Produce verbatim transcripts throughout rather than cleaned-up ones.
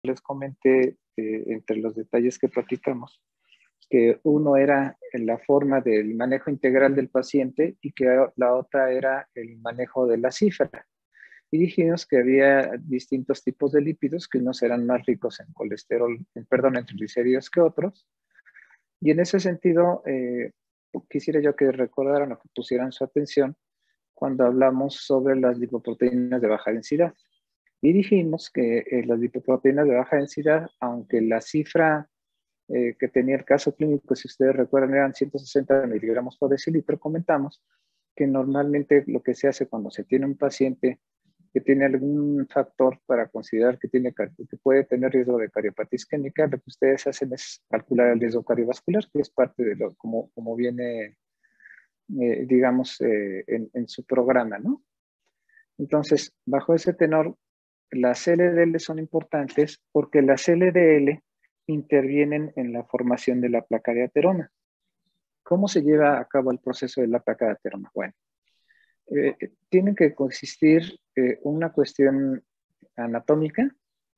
les comenté, eh, entre los detalles que platicamos, que uno era en la forma del manejo integral del paciente y que la otra era el manejo de la cifra. Y dijimos que había distintos tipos de lípidos, que unos eran más ricos en colesterol, en, perdón, en triglicéridos que otros. Y en ese sentido, eh, quisiera yo que recordaran o que pusieran su atención cuando hablamos sobre las lipoproteínas de baja densidad. Y dijimos que eh, las lipoproteínas de baja densidad, aunque la cifra eh, que tenía el caso clínico, si ustedes recuerdan, eran ciento sesenta miligramos por decilitro, comentamos que normalmente lo que se hace cuando se tiene un paciente que tiene algún factor para considerar que, tiene, que puede tener riesgo de cardiopatía isquémica, lo que ustedes hacen es calcular el riesgo cardiovascular, que es parte de lo como, como viene, eh, digamos, eh, en, en su programa, ¿no? Entonces, bajo ese tenor, las L D L son importantes porque las L D L intervienen en la formación de la placa de ateroma. ¿Cómo se lleva a cabo el proceso de la placa de ateroma? Bueno, eh, tiene que consistir eh, una cuestión anatómica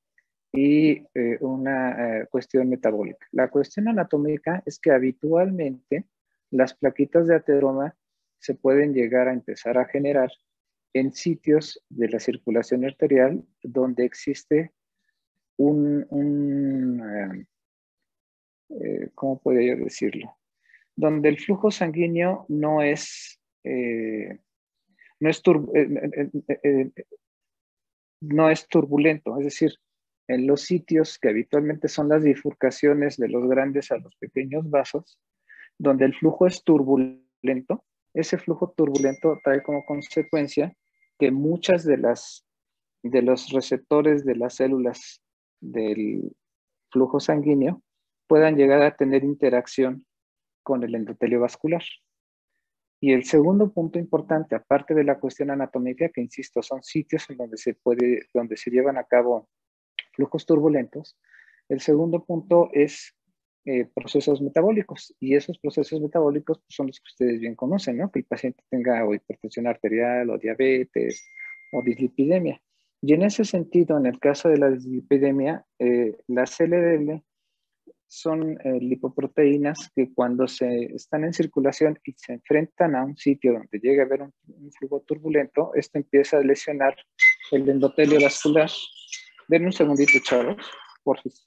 y eh, una eh, cuestión metabólica. La cuestión anatómica es que habitualmente las plaquitas de ateroma se pueden llegar a empezar a generar en sitios de la circulación arterial donde existe un, un eh, eh, ¿cómo podría yo decirlo? Donde el flujo sanguíneo no es, eh, no es, tur eh, eh, eh, no es turbulento, es decir, en los sitios que habitualmente son las bifurcaciones de los grandes a los pequeños vasos, donde el flujo es turbulento, ese flujo turbulento trae como consecuencia que muchas de las de los receptores de las células del flujo sanguíneo puedan llegar a tener interacción con el endotelio vascular. Y el segundo punto importante, aparte de la cuestión anatómica, que insisto, son sitios en donde se puede, donde se llevan a cabo flujos turbulentos, el segundo punto es eh, procesos metabólicos. Y esos procesos metabólicos pues, son los que ustedes bien conocen, ¿no? Que el paciente tenga o hipertensión arterial o diabetes o dislipidemia. Y en ese sentido, en el caso de la dislipidemia, eh, las L D L son eh, lipoproteínas que cuando se están en circulación y se enfrentan a un sitio donde llega a haber un, un flujo turbulento, esto empieza a lesionar el endotelio vascular. Denme un segundito, chavos, por favor.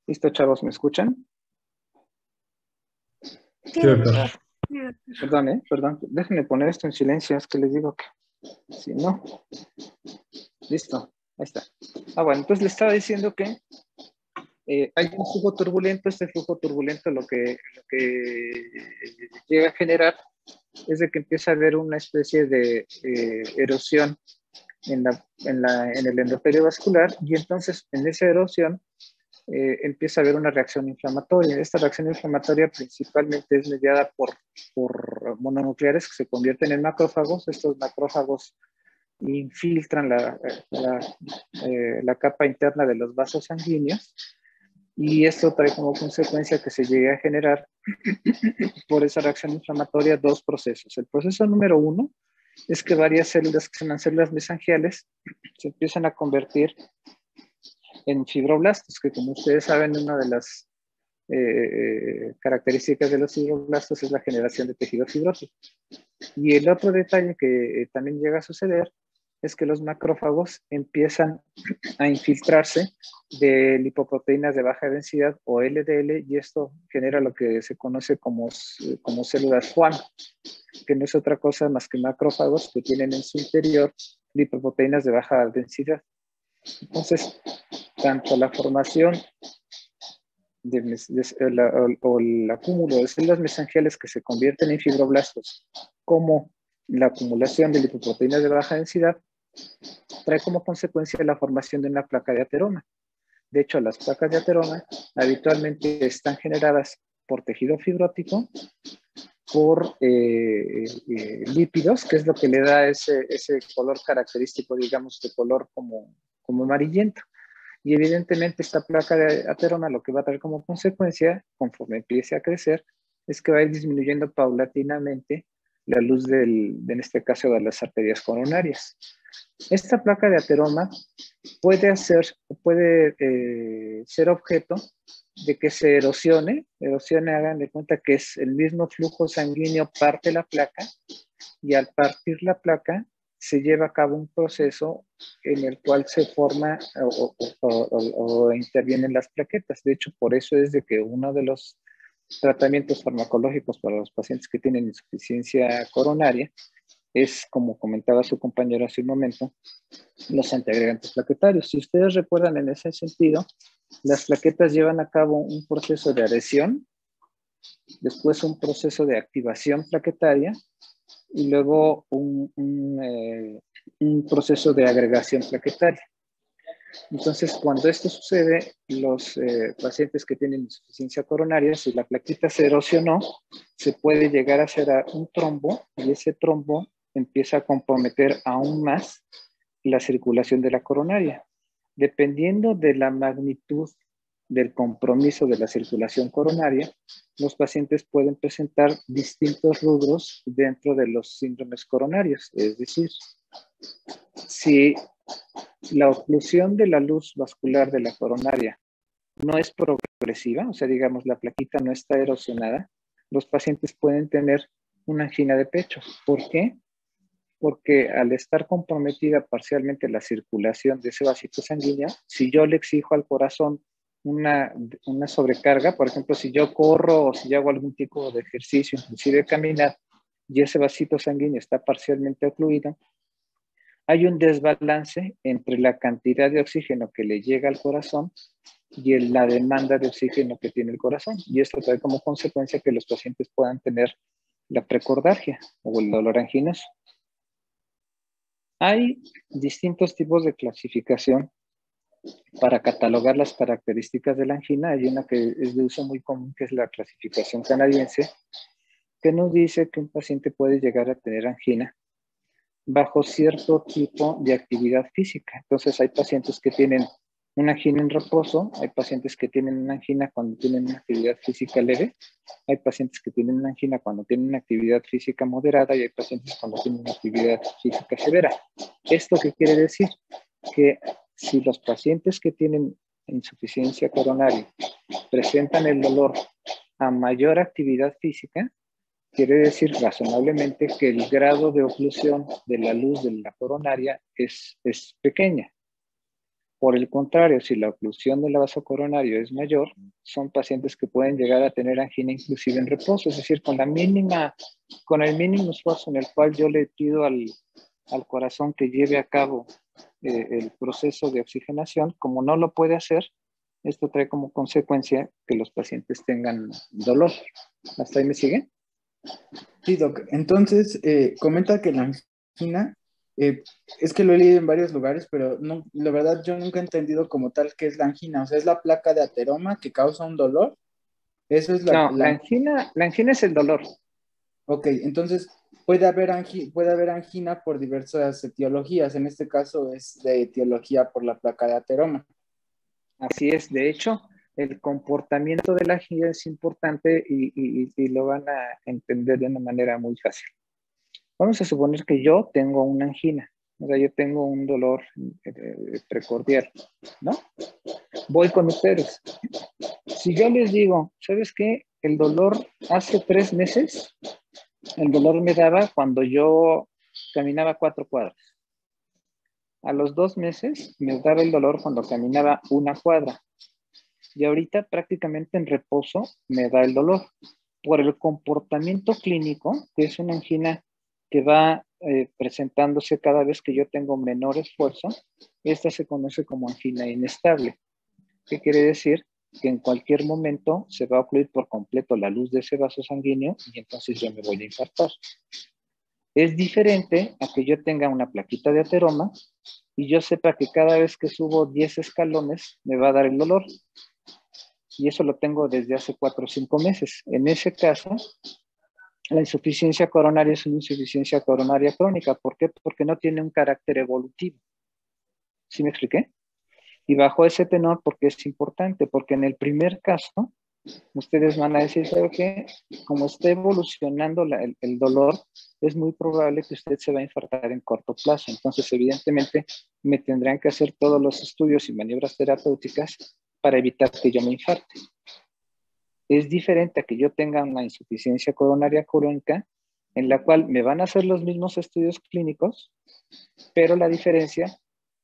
¿Listo, chavos? ¿Me escuchan? Sí, doctor. Perdón, ¿eh? Perdón. Déjenme poner esto en silencio, es que les digo que si no. Listo, ahí está. Ah, bueno, entonces le estaba diciendo que eh, hay un flujo turbulento. Este flujo turbulento lo que, lo que llega a generar es de que empieza a haber una especie de eh, erosión en, la, en, la, en el endotelio vascular, y entonces en esa erosión eh, empieza a haber una reacción inflamatoria. Esta reacción inflamatoria principalmente es mediada por, por mononucleares que se convierten en macrófagos. Estos macrófagos infiltran la, la, eh, la capa interna de los vasos sanguíneos, y esto trae como consecuencia que se llegue a generar por esa reacción inflamatoria dos procesos. El proceso número uno es que varias células que se llaman células mesangiales se empiezan a convertir en fibroblastos, que como ustedes saben, una de las eh, características de los fibroblastos es la generación de tejido fibroso. Y el otro detalle que eh, también llega a suceder es que los macrófagos empiezan a infiltrarse de lipoproteínas de baja densidad o L D L, y esto genera lo que se conoce como, como células Schwann, que no es otra cosa más que macrófagos que tienen en su interior lipoproteínas de baja densidad. Entonces, tanto la formación de, de, la, o, o el acúmulo de células mesangiales que se convierten en fibroblastos, como la acumulación de lipoproteínas de baja densidad, trae como consecuencia la formación de una placa de ateroma. De hecho, las placas de ateroma habitualmente están generadas por tejido fibrótico, por eh, eh, lípidos, que es lo que le da ese, ese color característico, digamos, de color como, como amarillento. Y evidentemente esta placa de ateroma lo que va a traer como consecuencia, conforme empiece a crecer, es que va a ir disminuyendo paulatinamente la luz del, en este caso, de las arterias coronarias. Esta placa de ateroma puede, hacer, puede eh, ser objeto de que se erosione, erosione, hagan de cuenta que es el mismo flujo sanguíneo parte la placa, y al partir la placa se lleva a cabo un proceso en el cual se forma o, o, o, o intervienen las plaquetas. De hecho, por eso es de que uno de los tratamientos farmacológicos para los pacientes que tienen insuficiencia coronaria es, como comentaba su compañero hace un momento, los antiagregantes plaquetarios. Si ustedes recuerdan, en ese sentido, las plaquetas llevan a cabo un proceso de adhesión, después un proceso de activación plaquetaria, y luego un, un, eh, un proceso de agregación plaquetaria. Entonces, cuando esto sucede, los eh, pacientes que tienen insuficiencia coronaria, si la plaquita se erosionó, se puede llegar a hacer un trombo, y ese trombo empieza a comprometer aún más la circulación de la coronaria. Dependiendo de la magnitud del compromiso de la circulación coronaria, los pacientes pueden presentar distintos rubros dentro de los síndromes coronarios. Es decir, si la oclusión de la luz vascular de la coronaria no es progresiva, o sea, digamos, la plaquita no está erosionada, los pacientes pueden tener una angina de pecho. ¿Por qué? Porque al estar comprometida parcialmente la circulación de ese vasito sanguíneo, si yo le exijo al corazón una, una sobrecarga, por ejemplo, si yo corro o si yo hago algún tipo de ejercicio, inclusive caminar, y ese vasito sanguíneo está parcialmente ocluido, hay un desbalance entre la cantidad de oxígeno que le llega al corazón y el, la demanda de oxígeno que tiene el corazón. Y esto trae como consecuencia que los pacientes puedan tener la precordargia o el dolor anginoso. Hay distintos tipos de clasificación para catalogar las características de la angina. Hay una que es de uso muy común, que es la clasificación canadiense, que nos dice que un paciente puede llegar a tener angina bajo cierto tipo de actividad física. Entonces hay pacientes que tienen una angina en reposo, hay pacientes que tienen una angina cuando tienen una actividad física leve, hay pacientes que tienen una angina cuando tienen una actividad física moderada, y hay pacientes cuando tienen una actividad física severa. ¿Esto qué quiere decir? Que si los pacientes que tienen insuficiencia coronaria presentan el dolor a mayor actividad física, quiere decir razonablemente que el grado de oclusión de la luz de la coronaria es, es pequeña. Por el contrario, si la oclusión del vaso coronario es mayor, son pacientes que pueden llegar a tener angina inclusive en reposo, es decir, con la mínima, con el mínimo esfuerzo en el cual yo le pido al, al corazón que lleve a cabo eh, el proceso de oxigenación, como no lo puede hacer, esto trae como consecuencia que los pacientes tengan dolor. ¿Hasta ahí me siguen? Sí, Doc. Entonces, eh, comenta que la angina, eh, es que lo he leído en varios lugares, pero no, la verdad yo nunca he entendido como tal qué es la angina. O sea, es la placa de ateroma que causa un dolor. Eso es la, No, la la... angina, la angina es el dolor. Ok, entonces puede haber, angi- puede haber angina por diversas etiologías. En este caso es de etiología por la placa de ateroma. Así es, de hecho, el comportamiento de la angina es importante y, y, y lo van a entender de una manera muy fácil. Vamos a suponer que yo tengo una angina, o sea, yo tengo un dolor eh, precordial, ¿no? Voy con ustedes. Si yo les digo, ¿sabes qué? El dolor hace tres meses, el dolor me daba cuando yo caminaba cuatro cuadras. A los dos meses me daba el dolor cuando caminaba una cuadra. Y ahorita prácticamente en reposo me da el dolor. Por el comportamiento clínico, que es una angina que va eh, presentándose cada vez que yo tengo menor esfuerzo, esta se conoce como angina inestable. ¿Qué quiere decir? Que en cualquier momento se va a ocluir por completo la luz de ese vaso sanguíneo y entonces yo me voy a infartar. Es diferente a que yo tenga una plaquita de ateroma y yo sepa que cada vez que subo diez escalones me va a dar el dolor. Y eso lo tengo desde hace cuatro o cinco meses. En ese caso, la insuficiencia coronaria es una insuficiencia coronaria crónica. ¿Por qué? Porque no tiene un carácter evolutivo. ¿Sí me expliqué? Y bajo ese tenor, porque es importante, porque en el primer caso, ustedes van a decir, ¿sabe qué? Como está evolucionando la, el, el dolor, es muy probable que usted se va a infartar en corto plazo. Entonces, evidentemente, me tendrán que hacer todos los estudios y maniobras terapéuticas para evitar que yo me infarte. Es diferente a que yo tenga una insuficiencia coronaria crónica, en la cual me van a hacer los mismos estudios clínicos, pero la diferencia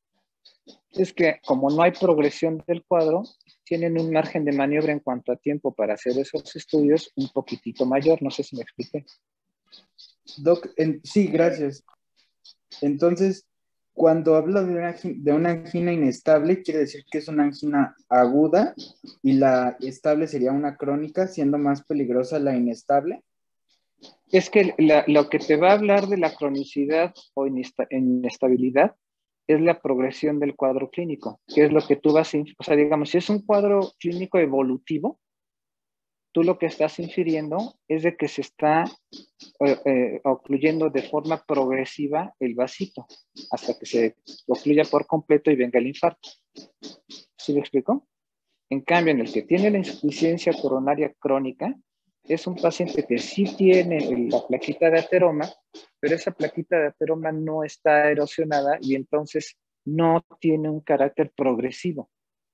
es que como no hay progresión del cuadro, tienen un margen de maniobra en cuanto a tiempo para hacer esos estudios un poquitito mayor. No sé si me expliqué. Doc, en- sí, gracias. Entonces, cuando hablo de una, angi- de una angina inestable, quiere decir que es una angina aguda y la estable sería una crónica, siendo más peligrosa la inestable. Es que la, lo que te va a hablar de la cronicidad o inestabilidad es la progresión del cuadro clínico, que es lo que tú vas a, o sea, digamos, si es un cuadro clínico evolutivo, tú lo que estás infiriendo es de que se está eh, eh, ocluyendo de forma progresiva el vasito hasta que se ocluya por completo y venga el infarto. ¿Sí me explico? En cambio, en el que tiene la insuficiencia coronaria crónica, es un paciente que sí tiene la plaquita de ateroma, pero esa plaquita de ateroma no está erosionada y entonces no tiene un carácter progresivo.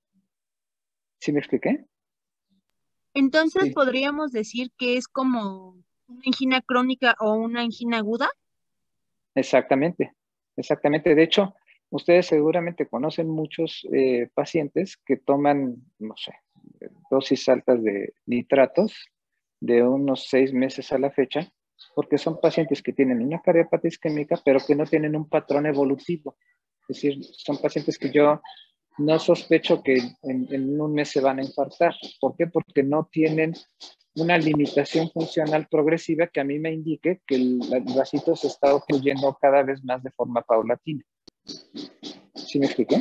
¿Sí me expliqué? Entonces, Sí. podríamos decir que es como una angina crónica o una angina aguda. Exactamente, exactamente. De hecho, ustedes seguramente conocen muchos eh, pacientes que toman, no sé, dosis altas de nitratos de unos seis meses a la fecha, porque son pacientes que tienen una cardiopatía isquémica, pero que no tienen un patrón evolutivo. Es decir, son pacientes que yo no sospecho que en, en un mes se van a infartar. ¿Por qué? Porque no tienen una limitación funcional progresiva que a mí me indique que el, el vasito se está ocluyendo cada vez más de forma paulatina. ¿Sí me expliqué?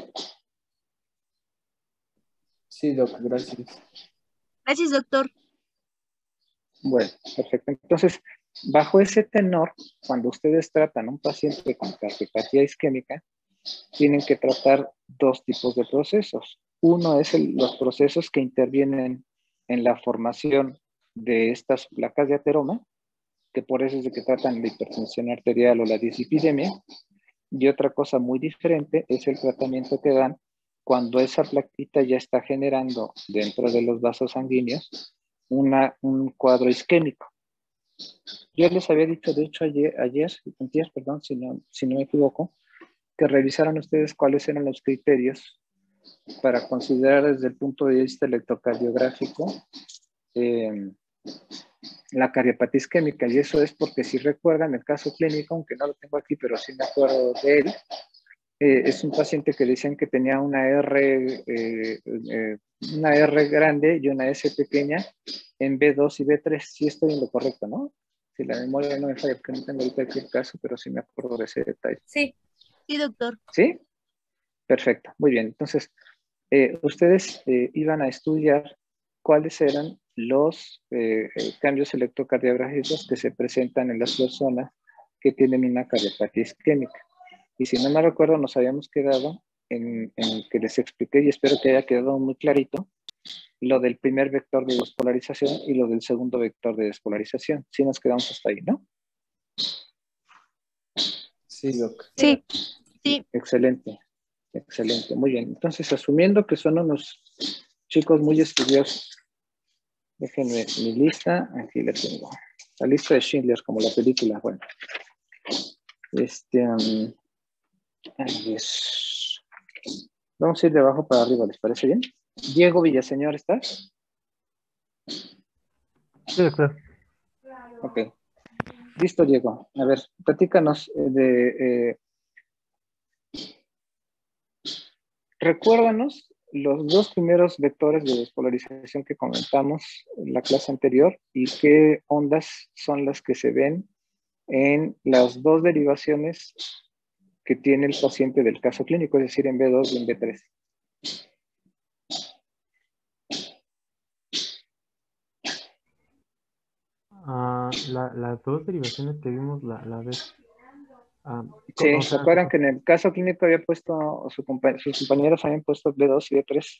Sí, Doc, gracias. Gracias, doctor. Bueno, perfecto. Entonces, bajo ese tenor, cuando ustedes tratan a un paciente con cardiopatía isquémica, tienen que tratar dos tipos de procesos. Uno es el, los procesos que intervienen en la formación de estas placas de ateroma, que por eso es de que tratan la hipertensión arterial o la dislipidemia. Y otra cosa muy diferente es el tratamiento que dan cuando esa plaquita ya está generando dentro de los vasos sanguíneos una, un cuadro isquémico. Yo les había dicho, de hecho, ayer, ayer, perdón, si no, si no me equivoco, que revisaran ustedes cuáles eran los criterios para considerar desde el punto de vista electrocardiográfico eh, la cardiopatía isquémica, y eso es porque si recuerdan el caso clínico, aunque no lo tengo aquí, pero sí me acuerdo de él, eh, es un paciente que decían que tenía una R, eh, eh, una R grande y una S pequeña en B dos y B tres, sí estoy en lo correcto, ¿no? Si la memoria no me falla, porque no tengo ahorita aquí el caso, pero sí me acuerdo de ese detalle. Sí, sí, doctor. ¿Sí? Perfecto, muy bien. Entonces, eh, ustedes eh, iban a estudiar cuáles eran los eh, eh, cambios electrocardiográficos que se presentan en las personas que tienen una cardiopatía isquémica. Y si no me recuerdo, nos habíamos quedado en, en que les expliqué, y espero que haya quedado muy clarito, lo del primer vector de despolarización y lo del segundo vector de despolarización. Sí nos quedamos hasta ahí, ¿no? Sí, doc. Sí, sí. Excelente, excelente, muy bien. Entonces, asumiendo que son unos chicos muy estudiosos, déjenme mi lista, aquí la tengo. La lista de Schindler, como la película, bueno. Este, um, ahí es. Vamos a ir de abajo para arriba, ¿les parece bien? Diego Villaseñor, ¿estás? Sí, doctor. Ok. Listo, Diego. A ver, platícanos de... Eh, recuérdanos los dos primeros vectores de despolarización que comentamos en la clase anterior y qué ondas son las que se ven en las dos derivaciones que tiene el paciente del caso clínico, es decir, en B dos y en B tres. Ah, la- las dos derivaciones que vimos la, la vez. ah, co- Sí, o ¿se sea, acuerdan que en el caso clínico había puesto, su compa- sus compañeros habían puesto B dos y B tres?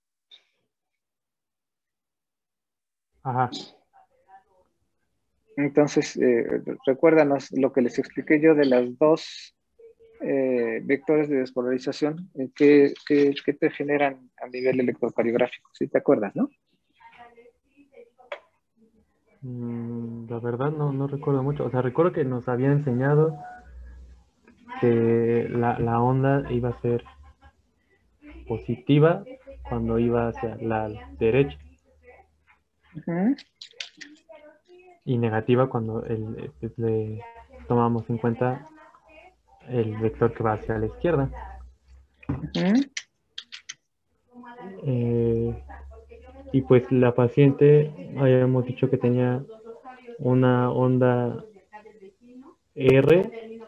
ajá. Entonces, eh, recuérdanos lo que les expliqué yo de las dos eh, vectores de despolarización, eh, ¿qué, qué, qué te generan a nivel electrocardiográfico? ¿Sí te acuerdas, no? Mm, la verdad no, no recuerdo mucho. O sea, recuerdo que nos había enseñado que la, la onda iba a ser positiva cuando iba hacia la derecha Uh-huh. y negativa cuando el, el- le tomamos en cuenta el vector que va hacia la izquierda. Uh-huh. Eh, y pues la paciente, habíamos dicho que tenía una onda R,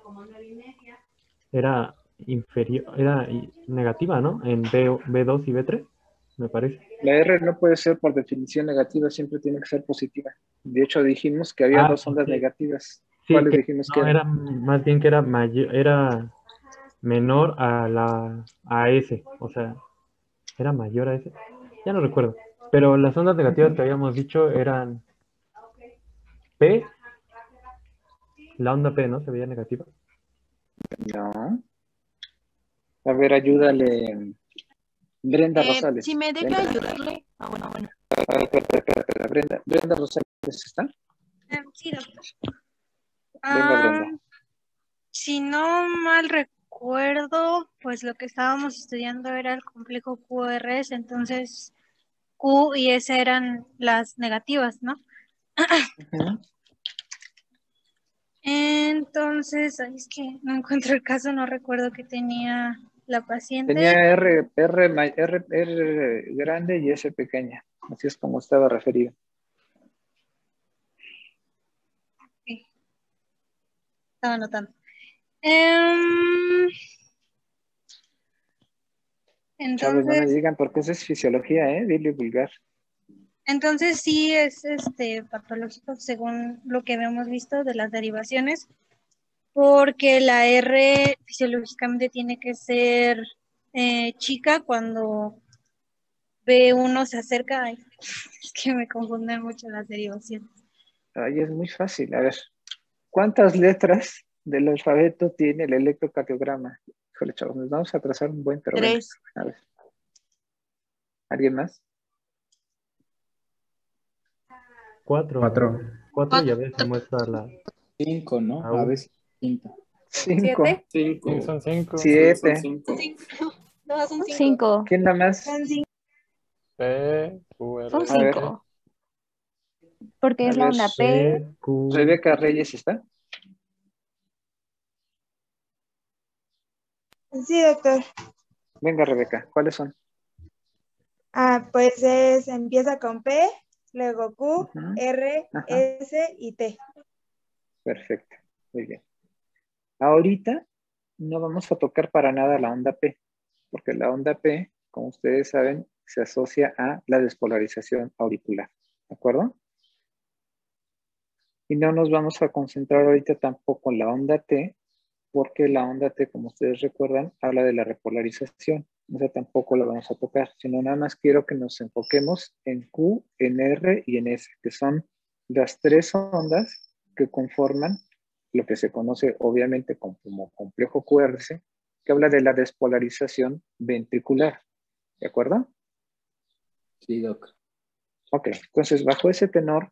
era inferior, era i- negativa, ¿no? En B, B dos y B tres, me parece. La R no puede ser por definición negativa, siempre tiene que ser positiva. De hecho, dijimos que había Ah, dos ondas sí, negativas. sí, ¿Cuáles que dijimos que no, eran? era más bien que era mayor, era menor a la a S, o sea, era mayor a S. Ya no recuerdo. Pero las ondas negativas Uh-huh. que habíamos dicho eran P, la onda P, ¿no? Se veía negativa. No. A ver, ayúdale. Brenda Eh, Rosales. si me deja Brenda, ayudarle. Ah, bueno, bueno. espera, espera, espera, espera, Brenda, Brenda Rosales, ¿está? Eh, sí, doctor. Venga, Ah, Brenda. si no mal recuerdo, pues lo que estábamos estudiando era el complejo Q R S, entonces Q y S eran las negativas, ¿no? Uh-huh. Entonces, ay, es que no encuentro el caso, no recuerdo que tenía la Tenía paciente. R, R, ma- R, R grande y S pequeña. Así es como estaba referido. Sí, estaba anotando. Em, Chavos, no me entonces, digan porque eso es fisiología, ¿eh? Dile vulgar. entonces sí es este patológico según lo que habíamos visto de las derivaciones. Porque la R fisiológicamente tiene que ser eh, chica cuando B uno se acerca. Ay, es que me confunden mucho las derivaciones. Ay, es muy fácil. A ver, ¿cuántas letras del alfabeto tiene el electrocardiograma? Híjole, chavos, nos vamos a trazar un buen, pero venga. Tres. A ver. ¿Alguien más? Cuatro. Cuatro. Cuatro y a veces muestra la, Cinco, ¿no? la A U. veces quinta. Cinco. ¿Siete? Cinco. Sí, son cinco. Sí, son Siete. cinco. Cinco. No, son cinco. Cinco. ¿Quién nada más? Son cinco. P, Q, R. Son A ver. cinco. Porque A es la ver, onda P. P, Q. Rebeca Reyes está. Sí, doctor. Venga, Rebeca, ¿cuáles son? Ah, pues es, empieza con P, luego Q, Ujú. R, Ajá. S y T. Perfecto, muy bien. Ahorita no vamos a tocar para nada la onda P, porque la onda P, como ustedes saben, se asocia a la despolarización auricular, ¿de acuerdo? Y no nos vamos a concentrar ahorita tampoco en la onda T, porque la onda T, como ustedes recuerdan, habla de la repolarización. O sea, tampoco la vamos a tocar, sino nada más quiero que nos enfoquemos en Q, en R y en S, que son las tres ondas que conforman lo que se conoce obviamente como, como complejo Q R S, que habla de la despolarización ventricular. ¿De acuerdo? Sí, doc. Ok, entonces bajo ese tenor,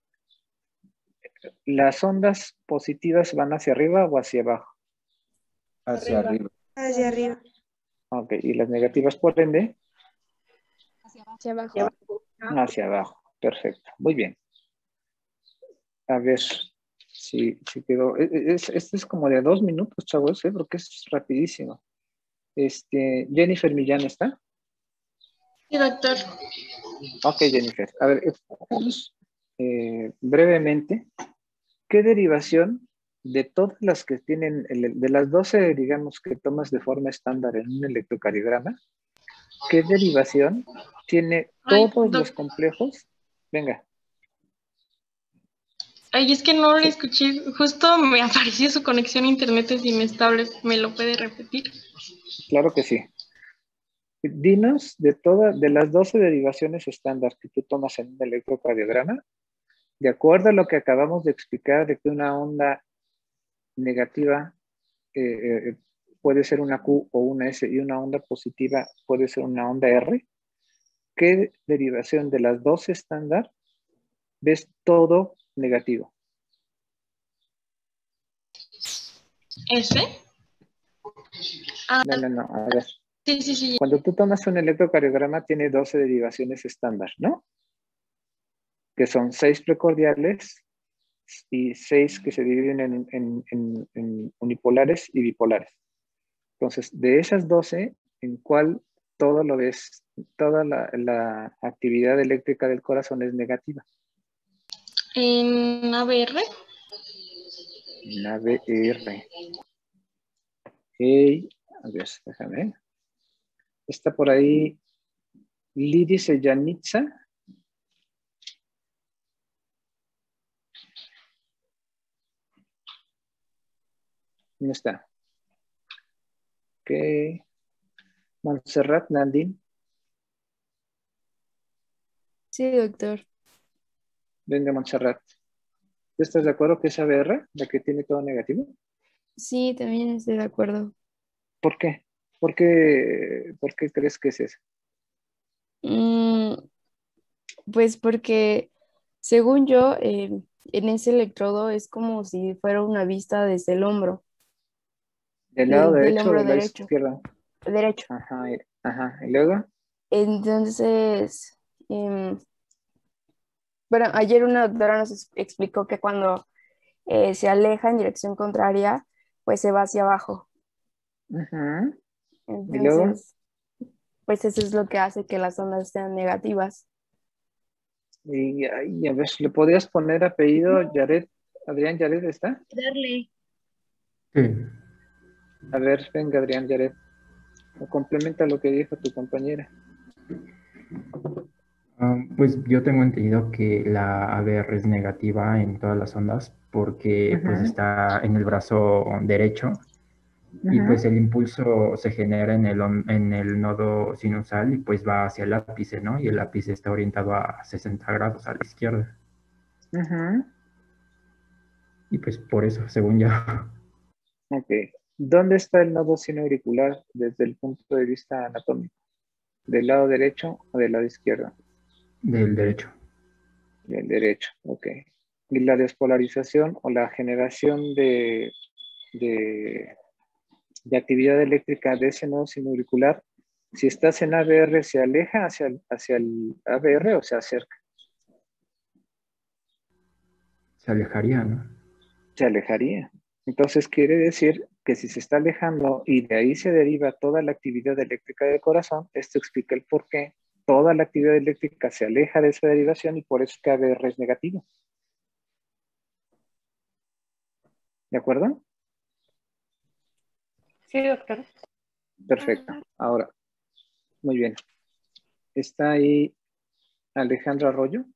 ¿las ondas positivas van hacia arriba o hacia abajo? Hacia arriba. Hacia arriba. Ok, y las negativas por ende, Hacia abajo. hacia abajo. Perfecto, muy bien. A ver si, si quedó. Es, este es como de dos minutos, chavos, ¿eh? Porque es rapidísimo. Este, Jennifer Millán está. Sí, doctor. Ok, Jennifer. A ver, explicamos eh, brevemente qué derivación de todas las que tienen, el- de las doce, digamos, que tomas de forma estándar en un electrocardiograma, qué derivación tiene Ay, todos doc- los complejos. Venga. Ay, es que no le Sí. escuché. Justo me apareció su conexión a internet es inestable. ¿Me lo puede repetir? Claro que sí. Dinos de todas, de las doce derivaciones estándar que tú tomas en un electrocardiograma, de acuerdo a lo que acabamos de explicar de que una onda negativa eh, eh, puede ser una Q o una S y una onda positiva puede ser una onda R, ¿qué derivación de las doce estándar ves todo negativo? ¿Ese? Ah, No, no, no, a ver. sí, sí, sí. Cuando tú tomas un electrocardiograma tiene doce derivaciones estándar, ¿no? Que son seis precordiales y seis que se dividen en, en, en, en unipolares y bipolares. Entonces, de esas doce, ¿en cuál todo lo ves? Toda la, la actividad eléctrica del corazón es negativa. ¿En A B R? En A B R. Hey, a ver, déjame. Está por ahí Lidi Seyanitza. ¿Dónde está? Ok. Montserrat Nandín. Sí, doctor. Venga, Montserrat. ¿Tú estás de acuerdo que es A B R la que tiene todo negativo? Sí, también estoy de acuerdo. ¿Por qué? ¿Por qué, por qué crees que es eso? Mm, pues porque, según yo, eh, en ese electrodo es como si fuera una vista desde el hombro, ¿Del lado del, del derecho o hombro del lado derecho, izquierdo? derecho. Ajá, y- ajá. ¿Y luego? Entonces, em, bueno, ayer una doctora nos ex- explicó que cuando eh, se aleja en dirección contraria, pues se va hacia abajo. Ajá. ¿Y luego? Entonces, pues eso es lo que hace que las ondas sean negativas. Y, ay, a ver, ¿le podrías poner apellido Yaret? ¿Adrián Yaret está? Darle. Sí. A ver, venga, Adrián Yaret. O complementa lo que dijo tu compañera. Ah, pues yo tengo entendido que la A B R es negativa en todas las ondas porque pues Ajá, está en el brazo derecho y ajá. pues el impulso se genera en el, on- en el nodo sinusal y pues va hacia el ápice, ¿no? Y el ápice está orientado a sesenta grados a la izquierda. Ajá. Y pues por eso, según yo, Ok. ¿Dónde está el nodo sinoauricular desde el punto de vista anatómico? ¿Del lado derecho o del lado izquierdo? del derecho. Del derecho, ok. Y la despolarización o la generación de, de, de actividad eléctrica de ese nodo sinoauricular Si estás en A B R, ¿se aleja hacia el, hacia el A B R o se acerca? Se alejaría, ¿no? Se alejaría. Entonces quiere decir que si se está alejando y de ahí se deriva toda la actividad eléctrica del corazón, esto explica el por qué toda la actividad eléctrica se aleja de esa derivación y por eso es que A B R es negativo. ¿De acuerdo? Sí, doctor. Perfecto. Ahora, muy bien. ¿Está ahí Alejandra Arroyo?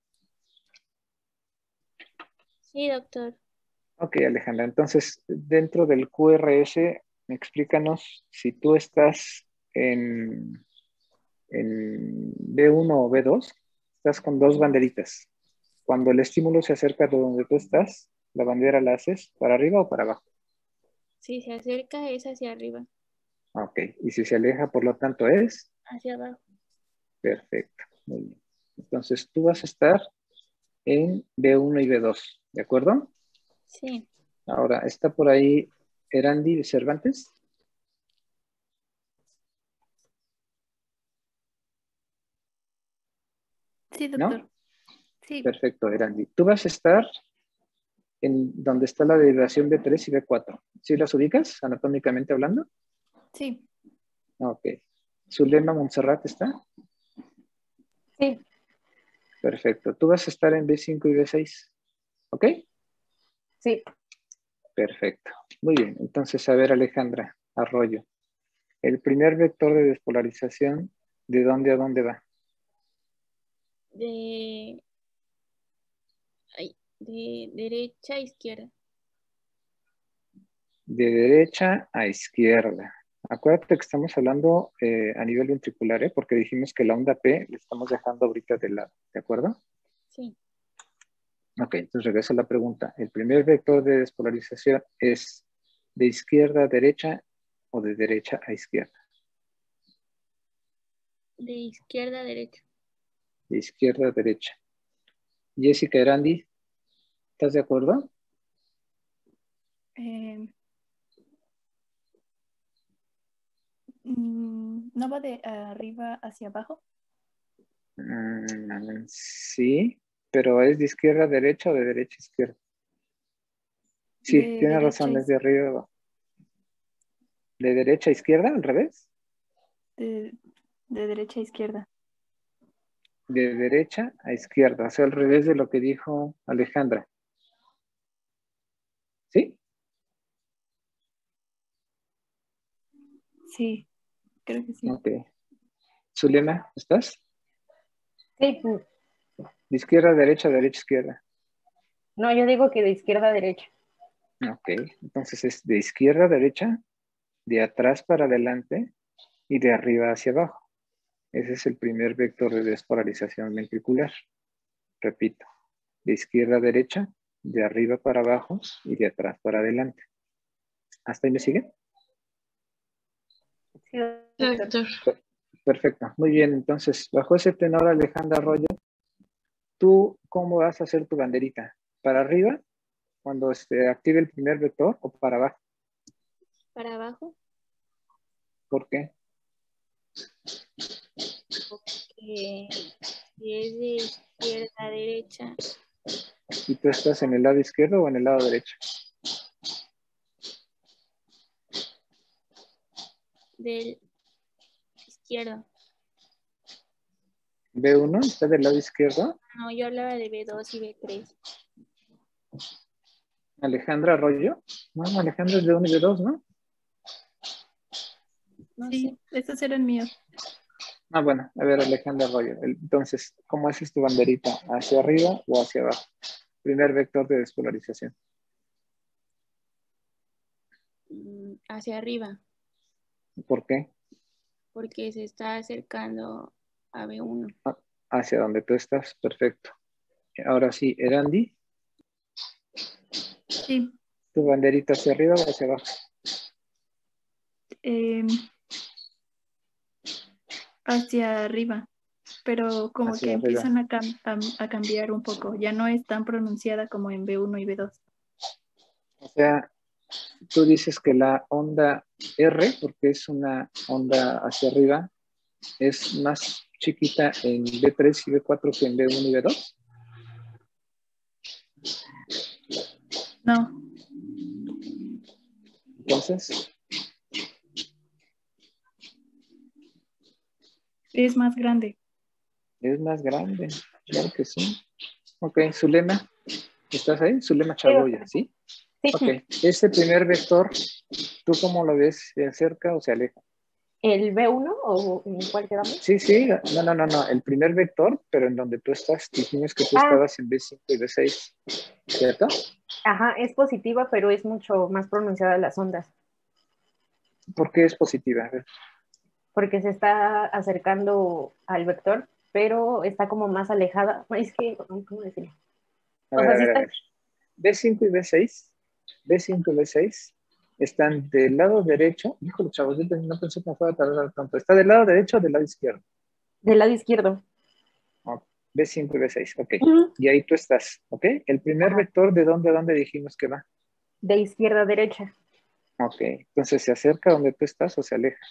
Sí, doctor. Ok, Alejandra. Entonces, dentro del Q R S, explícanos si tú estás en, en B uno o B dos, estás con dos banderitas. Cuando el estímulo se acerca de donde tú estás, la bandera la haces para arriba o para abajo. Si se acerca es hacia arriba, Ok. Y si se aleja, por lo tanto, es hacia abajo. perfecto. Muy bien. Entonces, tú vas a estar en B uno y B dos, ¿de acuerdo? Sí. Ahora, ¿está por ahí Erandi Cervantes? Sí, ¿No? doctor. Sí, Perfecto, Erandi. Tú vas a estar en donde está la derivación B tres y B cuatro. ¿Sí las ubicas, anatómicamente hablando? sí, Ok. ¿Zulema Montserrat está? sí, Perfecto. Tú vas a estar en B cinco y B seis. ¿Ok? sí. Perfecto. Muy bien. Entonces, a ver, Alejandra Arroyo. El primer vector de despolarización, ¿de dónde a dónde va? De, ay, de derecha a izquierda. De derecha a izquierda. Acuérdate que estamos hablando eh, a nivel ventricular, ¿eh? Porque dijimos que la onda P le estamos dejando ahorita de lado. ¿De acuerdo? Sí. Ok, entonces regreso a la pregunta. ¿El primer vector de despolarización es de izquierda a derecha o de derecha a izquierda? De izquierda a derecha. De izquierda a derecha. Jessica Erandi, ¿estás de acuerdo? Eh, mm, ¿no va de arriba hacia abajo? Mm, sí, pero ¿es de izquierda a derecha o de derecha a izquierda? Sí, De tiene derecha, razón, a es de iz- arriba a abajo. ¿De derecha a izquierda, al revés? de, de derecha a izquierda. De derecha a izquierda, o sea, al revés de lo que dijo Alejandra. ¿Sí? Sí, creo que sí. Ok. Zulema, ¿estás? Sí, De izquierda a derecha, derecha a izquierda. no, yo digo que de izquierda a derecha. Ok, entonces es de izquierda a derecha, de atrás para adelante y de arriba hacia abajo. Ese es el primer vector de despolarización ventricular. Repito, de izquierda a derecha, de arriba para abajo y de atrás para adelante. ¿Hasta ahí me sigue? Sí, doctor. Perfecto, muy bien. Entonces, bajo ese tenor, Alejandra Arroyo, ¿tú cómo vas a hacer tu banderita? ¿Para arriba, cuando se active el primer vector, o para abajo? Para abajo. ¿Por qué? Porque si es de izquierda a derecha, ¿Y tú estás en el lado izquierdo o en el lado derecho? del izquierdo. B uno está del lado izquierdo. No, yo hablaba de B dos y B tres. Alejandra Arroyo. No, Alejandra es de uno y de dos, ¿no? No Sí, sé. estos eran míos. Ah, bueno, a ver, Alejandra Arroyo. Entonces, ¿cómo haces tu banderita? ¿Hacia arriba o hacia abajo? Primer vector de despolarización. Mm, hacia arriba, ¿Por qué? porque se está acercando a B uno. Ah, hacia donde tú estás. Perfecto. Ahora sí, Erandi, Sí, ¿tu banderita hacia arriba o hacia abajo? eh, hacia arriba, pero como que Hacia arriba. empiezan a, cam- a- a cambiar un poco. Ya no es tan pronunciada como en B uno y B dos. O sea, tú dices que la onda R, porque es una onda hacia arriba, es más chiquita en B tres y B cuatro que en B uno y B dos? No, Entonces, es más grande. es más grande. Claro que sí. Ok, Zulema, ¿estás ahí? Zulema Sí, Chagoya, ¿sí? sí. Ok, ese primer vector, ¿tú cómo lo ves? ¿Se acerca o se aleja? ¿El B uno o en cuál quedamos? Sí, sí, no, no, no, no, el primer vector, pero en donde tú estás, dijimos que tú Ah, estabas en B cinco y B seis, ¿cierto? ajá, es positiva, pero es mucho más pronunciada las ondas, ¿Por qué es positiva? A ver. porque se está acercando al vector, pero está como más alejada. Es que, ¿cómo decirlo? A O ver, sea, a sí ver, a está, ver. B cinco y B seis, B cinco y B seis están del lado derecho. Híjole, chavos, yo no pensé que me fuera a tardar tanto. ¿Está del lado derecho o del lado izquierdo? del lado izquierdo. Ok, B cinco y B seis, ok. Ujú. Y ahí tú estás, ¿ok? El primer Ajá, vector, ¿de dónde a dónde dijimos que va? de izquierda a derecha. Ok, entonces se acerca donde tú estás o se aleja.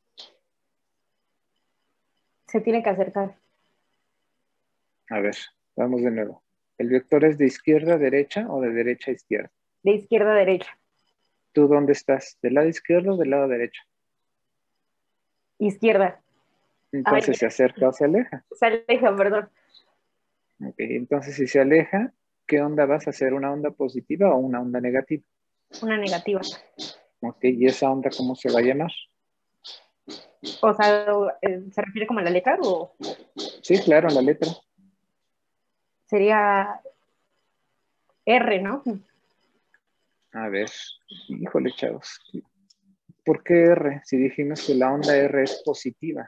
Se tiene que acercar. A ver, vamos de nuevo. ¿El vector es de izquierda a derecha o de derecha a izquierda? De izquierda a derecha. ¿Tú dónde estás? ¿Del lado izquierdo o del lado derecho? Izquierda. Ay, Entonces se acerca o se aleja. se aleja, perdón. Ok, entonces si se aleja, ¿qué onda vas a hacer? ¿Una onda positiva o una onda negativa? Una negativa. Ok, ¿y esa onda cómo se va a llamar? O sea, eh, ¿se refiere como a la letra o Sí, claro, la letra. sería R, ¿no? A ver, híjole, chavos. ¿Por qué R? Si dijimos que la onda R es positiva.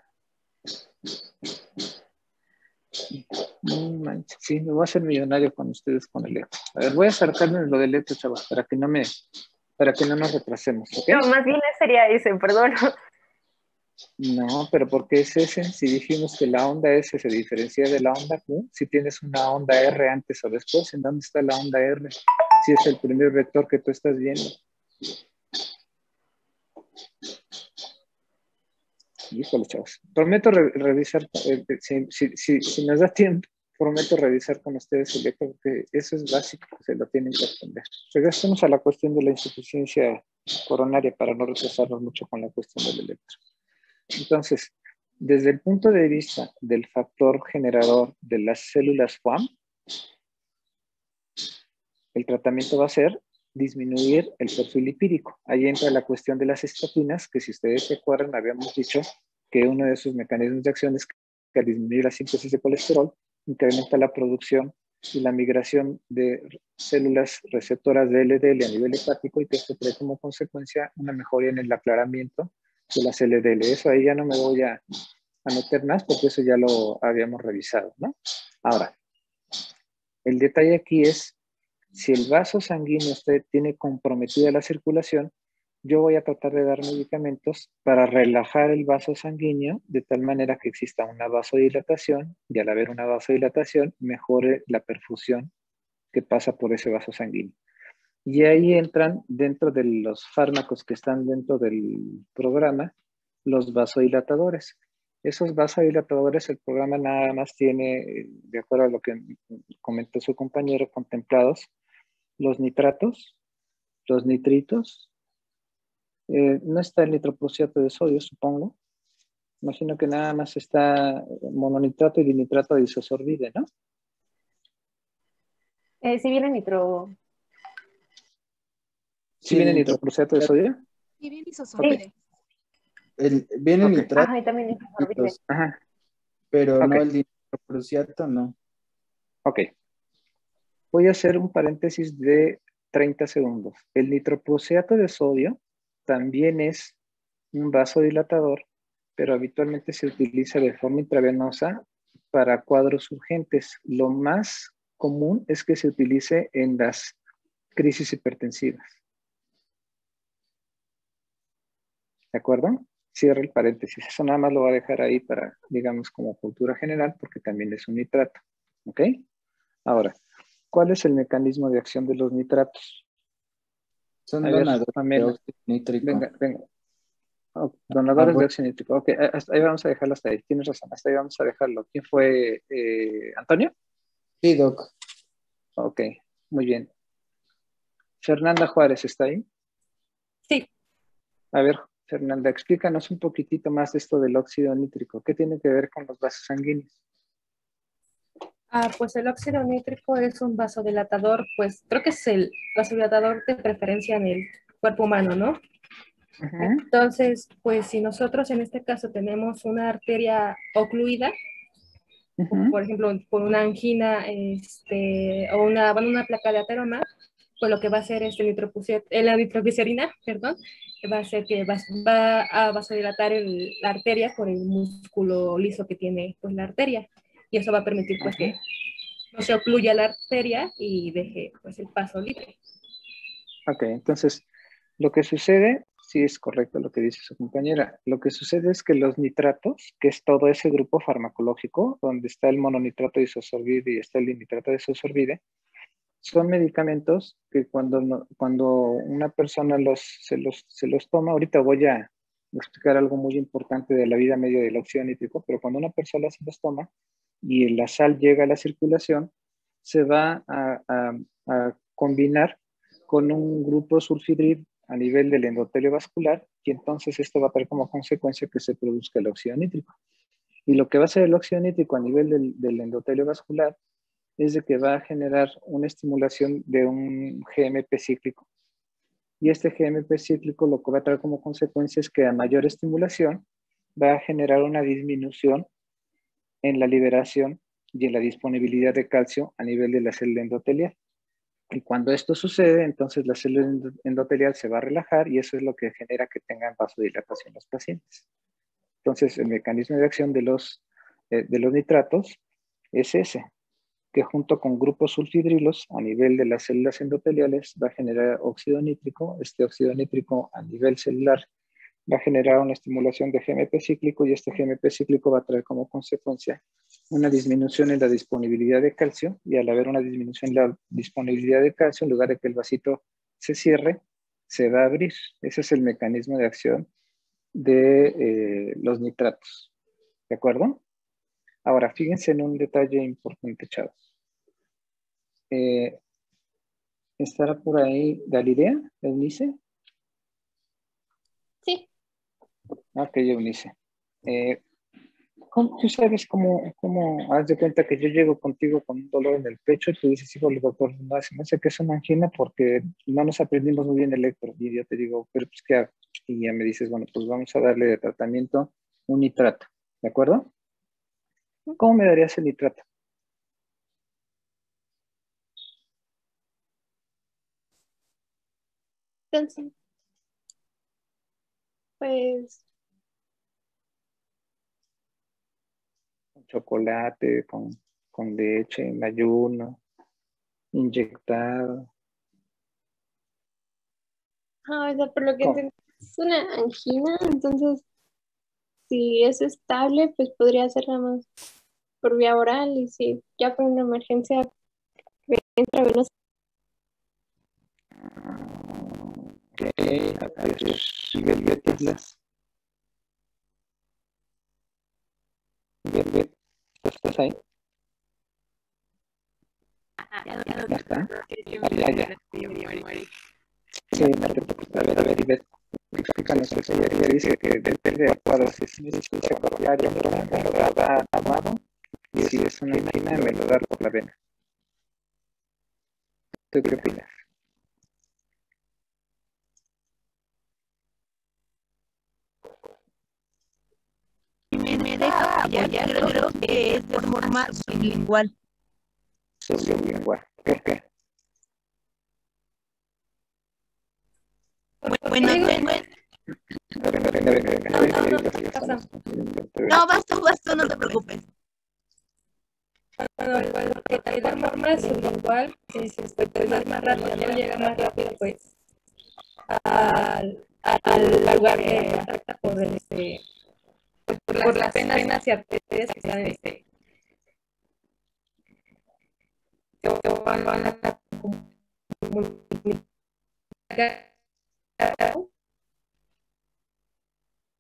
No manches, sí, me voy a hacer millonario con ustedes con el eco. A ver, voy a sacarme lo del eco, chavos, para que no me, para que no nos retrasemos, ¿ok? No, más bien sería ese, perdón. No, pero ¿por qué es ese? Si dijimos que la onda S se diferencia de la onda Q, si tienes una onda R antes o después, ¿en dónde está la onda R? Si es el primer vector que tú estás viendo. Híjole, chavos. Prometo re revisar, eh, si, si, si, si nos da tiempo, prometo revisar con ustedes el eco, porque eso es básico, se lo tienen que aprender. Regresemos a la cuestión de la insuficiencia coronaria para no retrasarnos mucho con la cuestión del electro. Entonces, desde el punto de vista del factor generador de las células F A M, el tratamiento va a ser disminuir el perfil lipídico. Ahí entra la cuestión de las estatinas, que si ustedes se acuerdan, habíamos dicho que uno de sus mecanismos de acción es que al disminuir la síntesis de colesterol, incrementa la producción y la migración de células receptoras de L D L a nivel hepático y que esto trae como consecuencia una mejoría en el aclaramiento de las L D L. Eso ahí ya no me voy a, a meter más porque eso ya lo habíamos revisado, ¿no? Ahora, el detalle aquí es, si el vaso sanguíneo usted tiene comprometida la circulación, yo voy a tratar de dar medicamentos para relajar el vaso sanguíneo de tal manera que exista una vasodilatación y al haber una vasodilatación mejore la perfusión que pasa por ese vaso sanguíneo. Y ahí entran dentro de los fármacos que están dentro del programa los vasodilatadores. Esos vasodilatadores, el programa nada más tiene, de acuerdo a lo que comentó su compañero, contemplados los nitratos, los nitritos. Eh, no está el nitroprusiato de sodio, supongo. Imagino que nada más está mononitrato y dinitrato de isosorbide, ¿no? Eh, si viene nitro. ¿Sí, Sí, viene el nitroprusiato de sodio? Y bien Sí. isosorbide. el- viene Ok. nitrato, Ajá, y también nitrosorbide. Ajá. pero Ok. no el dinitrocruciato, no. Ok. Voy a hacer un paréntesis de treinta segundos. El nitroprusiato de sodio también es un vasodilatador, pero habitualmente se utiliza de forma intravenosa para cuadros urgentes. Lo más común es que se utilice en las crisis hipertensivas. ¿De acuerdo? Cierro el paréntesis. Eso nada más lo voy a dejar ahí para, digamos, como cultura general, porque también es un nitrato. ¿Ok? Ahora, ¿cuál es el mecanismo de acción de los nitratos? Son A ver, donadores de Pamela, óxido nítrico. venga, venga. Oh, Ah, donadores de bueno, óxido nítrico. Ok, eh, hasta ahí vamos a dejarlo hasta ahí. Tienes razón, hasta ahí vamos a dejarlo. ¿Quién fue? Eh, ¿Antonio? sí, Doc. Ok, muy bien. Fernanda Juárez, ¿está ahí? Sí, A ver, Fernanda, explícanos un poquitito más de esto del óxido nítrico. ¿Qué tiene que ver con los vasos sanguíneos? ah, pues el óxido nítrico es un vasodilatador, pues creo que es el vasodilatador de preferencia en el cuerpo humano, ¿no? Ujú, Entonces, pues si nosotros en este caso tenemos una arteria ocluida, ujú, por ejemplo, por una angina este, o una, bueno, una placa de ateroma, pues lo que va a hacer este nitroglicer- eh, la nitroglicerina, perdón, va a hacer que va, va a vasodilatar el- la arteria por el músculo liso que tiene pues, la arteria. Y eso va a permitir pues, ajá. que no se ocluya la arteria y deje pues, el paso libre. Ok, entonces, lo que sucede, sí es correcto lo que dice su compañera, lo que sucede es que los nitratos, que es todo ese grupo farmacológico, donde está el mononitrato disosorbide y está el dinitrato disosorbide, son medicamentos que cuando, no- cuando una persona los, se, los, se los toma, ahorita voy a explicar algo muy importante de la vida media del óxido nítrico, pero cuando una persona se los toma y la sal llega a la circulación, se va a, a- a combinar con un grupo sulfidril a nivel del endotelio vascular y entonces esto va a traer como consecuencia que se produzca el óxido nítrico. Y lo que va a hacer el óxido nítrico a nivel del, del endotelio vascular es de que va a generar una estimulación de un G M P cíclico. Y este G M P cíclico lo que va a traer como consecuencia es que a mayor estimulación va a generar una disminución en la liberación y en la disponibilidad de calcio a nivel de la célula endotelial. Y cuando esto sucede, entonces la célula endotelial se va a relajar y eso es lo que genera que tengan vasodilatación los pacientes. Entonces, el mecanismo de acción de los, eh, de los nitratos es ese, que junto con grupos sulfidrilos a nivel de las células endoteliales va a generar óxido nítrico. Este óxido nítrico a nivel celular va a generar una estimulación de G M P cíclico y este G M P cíclico va a traer como consecuencia una disminución en la disponibilidad de calcio y al haber una disminución en la disponibilidad de calcio, en lugar de que el vasito se cierre, se va a abrir. Ese es el mecanismo de acción de eh, los nitratos. ¿De acuerdo? Ahora, fíjense en un detalle importante, chavos. Eh, ¿Estará por ahí Galilea, Eunice? Sí. Ok, Eunice. Eh, ¿cómo- ¿Tú sabes cómo, cómo haz de cuenta que yo llego contigo con un dolor en el pecho y tú dices, hijo, doctor, no, se me hace que es una angina porque no nos aprendimos muy bien electro? Y yo te digo, pero pues, ¿qué hago? Y ya me dices, bueno, pues vamos a darle de tratamiento un nitrato, ¿de acuerdo? ¿Cómo me darías el nitrato? Entonces, pues, Con chocolate, con, con leche, en ayuno, inyectado. ah, o sea, por lo que ¿Cómo? entendí, es una angina, entonces si es estable, pues podría ser nada más por vía oral y si ya por una emergencia intravenosa. Ok, a ver, Betis, Bet- ¿estás ahí? ¿Ya está? Ah, ya, ya. Sí, no te preocupes. A ver, a ver, Ivette, explícanos eso. Ella, ella dice que depende de cuál es si es diario, me lo da tomado, y si es una angina, me lo da por la vena. ¿Tú qué opinas? Me, me deja apoyar, creo, creo que es de forma sublingual. Sublingual. ¿Por qué? Bueno, no, no, Venga, venga, venga, venga. No, no, no, Ahorita ya pasa. estamos. no, vas tú, vas tú, no te preocupes. Bueno, igual, lo que de forma sublingual, es este, pues es más rápido, no llega más rápido, pues, al, al lugar que afecta por, este, por las venas y arterias que están, este, que van a la comunicación.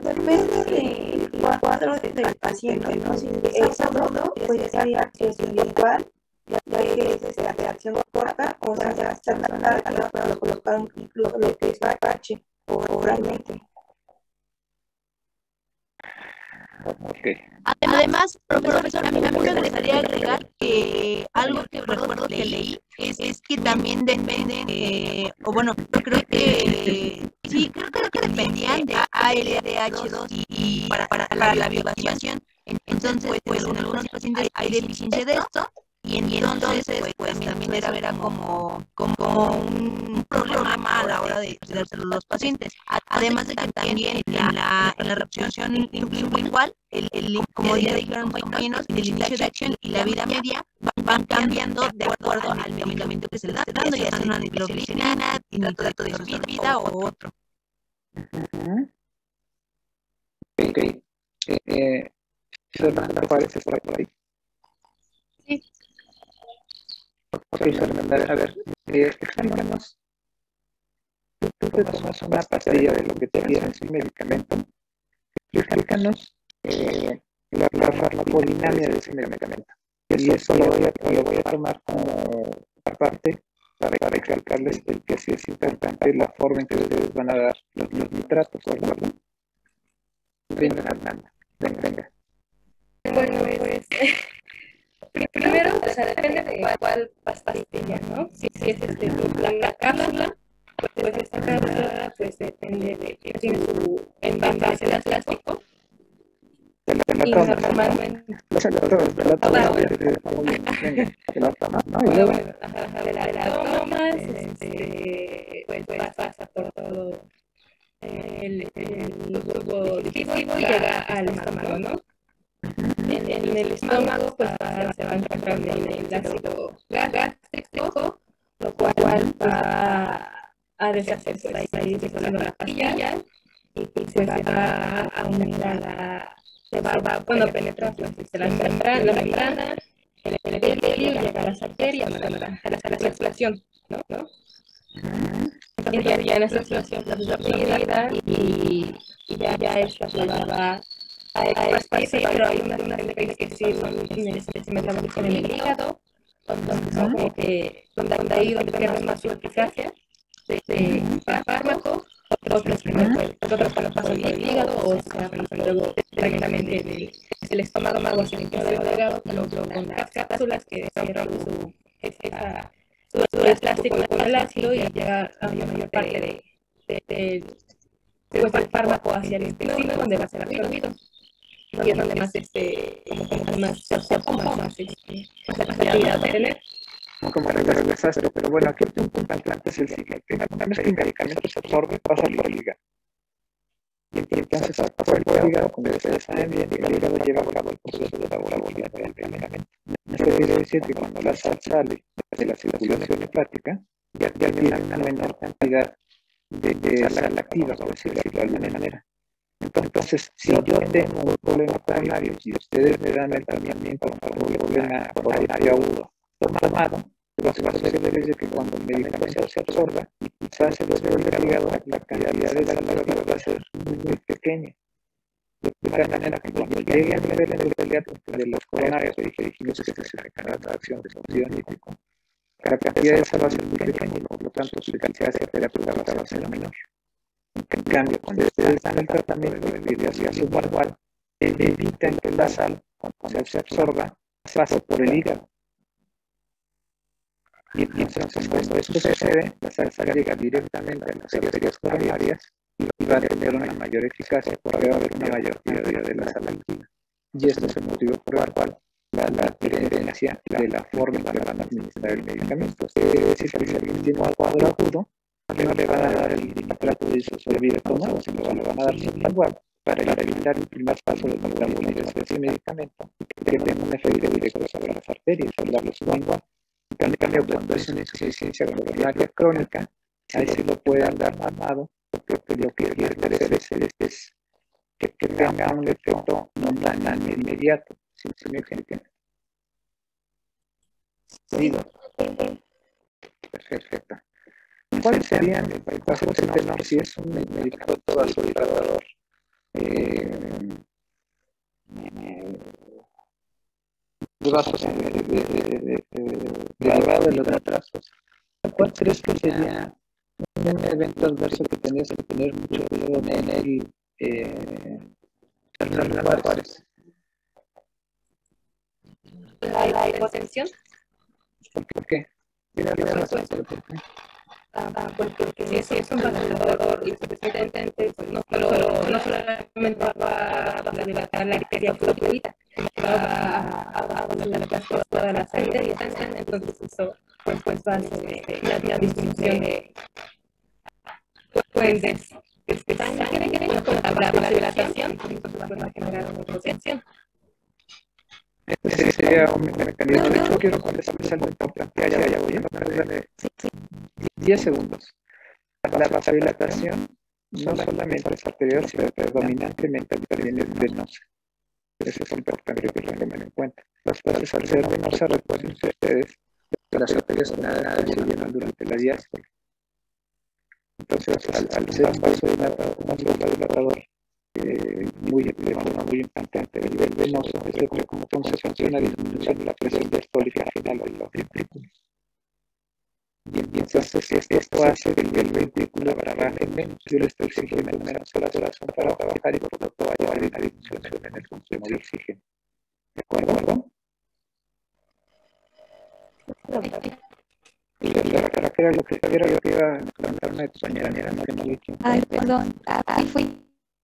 depende del cuadro del paciente, ¿no? Si es agudo, pues sería que es individual, ya que es de reacción corta, o sea, ya está la larga para colocar lo, lo que es la parche oralmente. Ok. Además, profesor, a mí me gustaría agregar que algo que recuerdo que leí es, es que también dependen, eh, o bueno, yo creo que sí, creo que dependían de A L D H dos y para, para, para la bioactivación. Entonces, pues, pues en algunos pacientes hay deficiencia de esto. Y entonces, pues, pues también era, era como, como un problema a la hora de darse los pacientes. Además de que también en la, en la reacción sublingual, el, el, como ya dijeron mis compañeros, el inicio de acción y la vida media van, van cambiando de acuerdo al medicamento que se le da, dando ya sea una nitroglicerina, nitrato de vida o otro. Uh-huh. Ok. Eh, eh, Fernanda, ¿parece por ahí? Sí. Ok, Fernanda, a ver, eh, explícanos. Tú, tú te tomas una pastilla de lo que te quieras, un medicamento. Explícanos eh, la, la farmacodinamia de ese medicamento. Y eso lo voy a, lo voy a tomar como aparte para, para recalcarles el que sí es importante la forma en que ustedes van a dar los, los nitratos, ¿verdad? Venga, Fernanda, venga, venga. Bueno, pues... Primero, o sea, depende de cuál, cuál pastilla, ¿no? Si, si es este, la, la cápsula, pues, pues esta cápsula pues depende de que tiene su envase de plástico. Te la, te la y tomas, normalmente... Te la tomas, te la tomas. Te la tomas, ¿no? Y luego... Te la tomas, este, pues pasa por todo el, el tubo digestivo y llega al estómago, ¿no? En, en el estómago pues va, se va a encontrar en el ácido gástrico, lo cual va a deshacerse pues, ahí disolviendo la pastilla y pues va a unir a la, se va, va bueno, penetrar pues, la membrana, la membrana, el epitelio, llega a las arterias, a la, a la circulación, ¿no? ¿no? Entonces ya, ya en esa circulación la absorbida y, y ya, ya esta pues, va a expresarse, pero hay una gente que sí se metabolizan en el hígado, donde son como que, donde ahí donde pierde más su eficacia de fármaco, otros que no pueden, otros que no pasan el hígado, o sea, luego directamente del, del estómago hacia el hígado, luego con las cápsulas que cierran su, esa, su, su plástico con el ácido y llega a la mayor parte de, de, de, pues, del fármaco hacia el intestino, donde va a ser absorbido. Y es donde más, este, como, como más, más, más, este, más actividad va a tener. Como regresaste, pero bueno, aquí el punto importante es el siguiente. Una vez que el medicamento se absorbe, pasa por el hígado. Y entonces pasa por el hígado, como ustedes saben bien, el hígado lleva a cabo el proceso de elaboración del medicamento. Esto quiere decir que cuando la sal sale de la circulación hepática, ya tiene una menor cantidad de, de sal activa, por decirlo de alguna manera. Entonces, si yo tengo un problema coronario y ustedes me dan el tratamiento para un problema coronario agudo tomado, lo que va a hacer es que cuando el medicamento se absorba y quizás se desarrolle el hígado, la cantidad de sal va a ser muy, muy pequeña. De tal manera que cuando llegue a nivel de los coronarios, que dijimos que se recarga la acción de solución nítrico, la cantidad de sal va a ser muy pequeña y por lo tanto su eficacia terapéutica va a ser menor. En cambio, cuando ustedes dan el tratamiento de desviación guardual, evitan que la sal, cuando se absorba, pase por el hígado. Y entonces, cuando esto sucede, la sal llega directamente a las arterias coronarias y va a tener una mayor eficacia porque va a haber una mayor cantidad de la sal alquina. Y esto es el motivo por el cual la, la diferencia de la forma en que van a administrar el medicamento. Quiere decir que si alguien tiene un cuadro agudo, no le van a dar el nitrato de disolvible tomado, sino le van a dar igual para evitar el primer paso de la metabolización de ese medicamento que tenga un efecto directo sobre las arterias, sobre la velocidad igual. En cambio, cuando es una insuficiencia coronaria crónica, ahí se lo pueden dar armado, porque lo que quiere hacer es, es, es que, que tenga un efecto no tan inmediato, si me entienden. Sí. Perfecto. ¿Cuáles serían, en caso de tenor, si es un medicamento vasodilatador, eh, vasos de, de, de, de, de, de, derivado de los retrasos. ¿Cuál crees que sería un evento adverso que tenías que tener mucho cuidado en el eh, Fernando Juárez? La, la hipotensión. ¿Por qué? Mira, mira, Pues, pues, ¿por qué? Ah, porque si es, si es un vasoconstrictor insuficientemente, pues no, pero no solamente va a dilatar la arteria fluida, va a vasodilatar toda la arteria, entonces eso pues, pues va a ser este, la, la disminución de fuentes de sangre con la vasodilatación, entonces va a generar una hipotensión. Ese sería un mecanismo. De hecho, quiero contestarles algo importante. Ya, ya, ya voy a darle diez segundos. La vasodilatación no solamente es arterial, sino predominantemente también es venosa. Eso es importante que lo tengan en cuenta. Las fases al ser venosa, recuerden ustedes que las arterias nada se llenan durante la diástole. Entonces, al, al ser un vasodilatador, un vasodilatador eh, muy, de forma muy importante a nivel venoso, esto trae como consecuencia una disminución de la presión diastólica final de los ventrículos. Y entonces esto hace que el ventrículo trabaje menos. Yo le estoy exigiendo menos horas horas para trabajar y por lo tanto va a llevar una disminución en el consumo de oxígeno. ¿De acuerdo? Y la cara que era lo que era lo que iba a comentarme de tu compañera, mira, no, que no le quiero. Ay, perdón, ahí fui.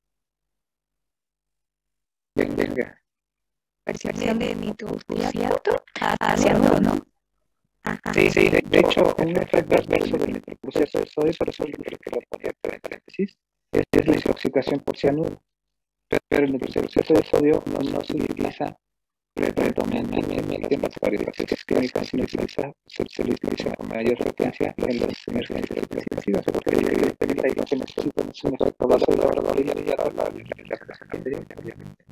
Venga, venga. Percepción de nitrocruciato hacia uno, ¿no? Ajá. Sí, sí, de, de hecho, un efecto adverso del nitrocruciato de sodio, por eso lo que lo ponía entre paréntesis, es, es la intoxicación por cianuro. Pero, pero el nitrocruciato de sodio no, no se utiliza predominantemente en las variedades clínicas, se utiliza, se, se utiliza con mayor frecuencia en las emergencias depresivas, porque evita y no se necesita un efecto vasodilatador y ya la relajación anterior, obviamente.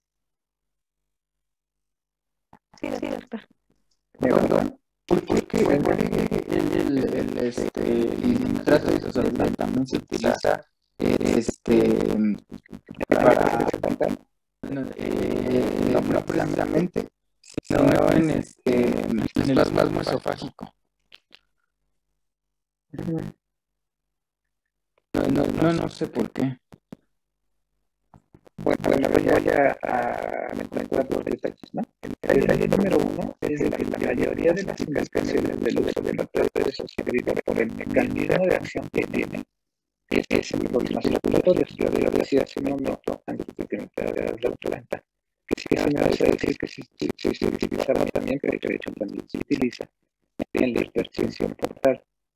Sí, sí, doctor. Perdón. ¿Por qué el, el, el, el, este, el nitrato de isosorbida también se utiliza este, para, no, eh, no, no precisamente, sino en, este, en el espasmo esofágico? No, no, no, no sé por qué. Bueno, bueno, voy a, a mencionar los detalles, ¿no? El detalle número uno es de que la mayoría de las indicaciones del uso de la redes sociales por el mecanismo de acción que tiene es, es el problemas circulatorios. Yo lo decía hace un momento antes de que me quedara la planta, que sí que se me hace decir que sí, sí, sí se utilizaba también, que de hecho también se utiliza en la hipertensión portal.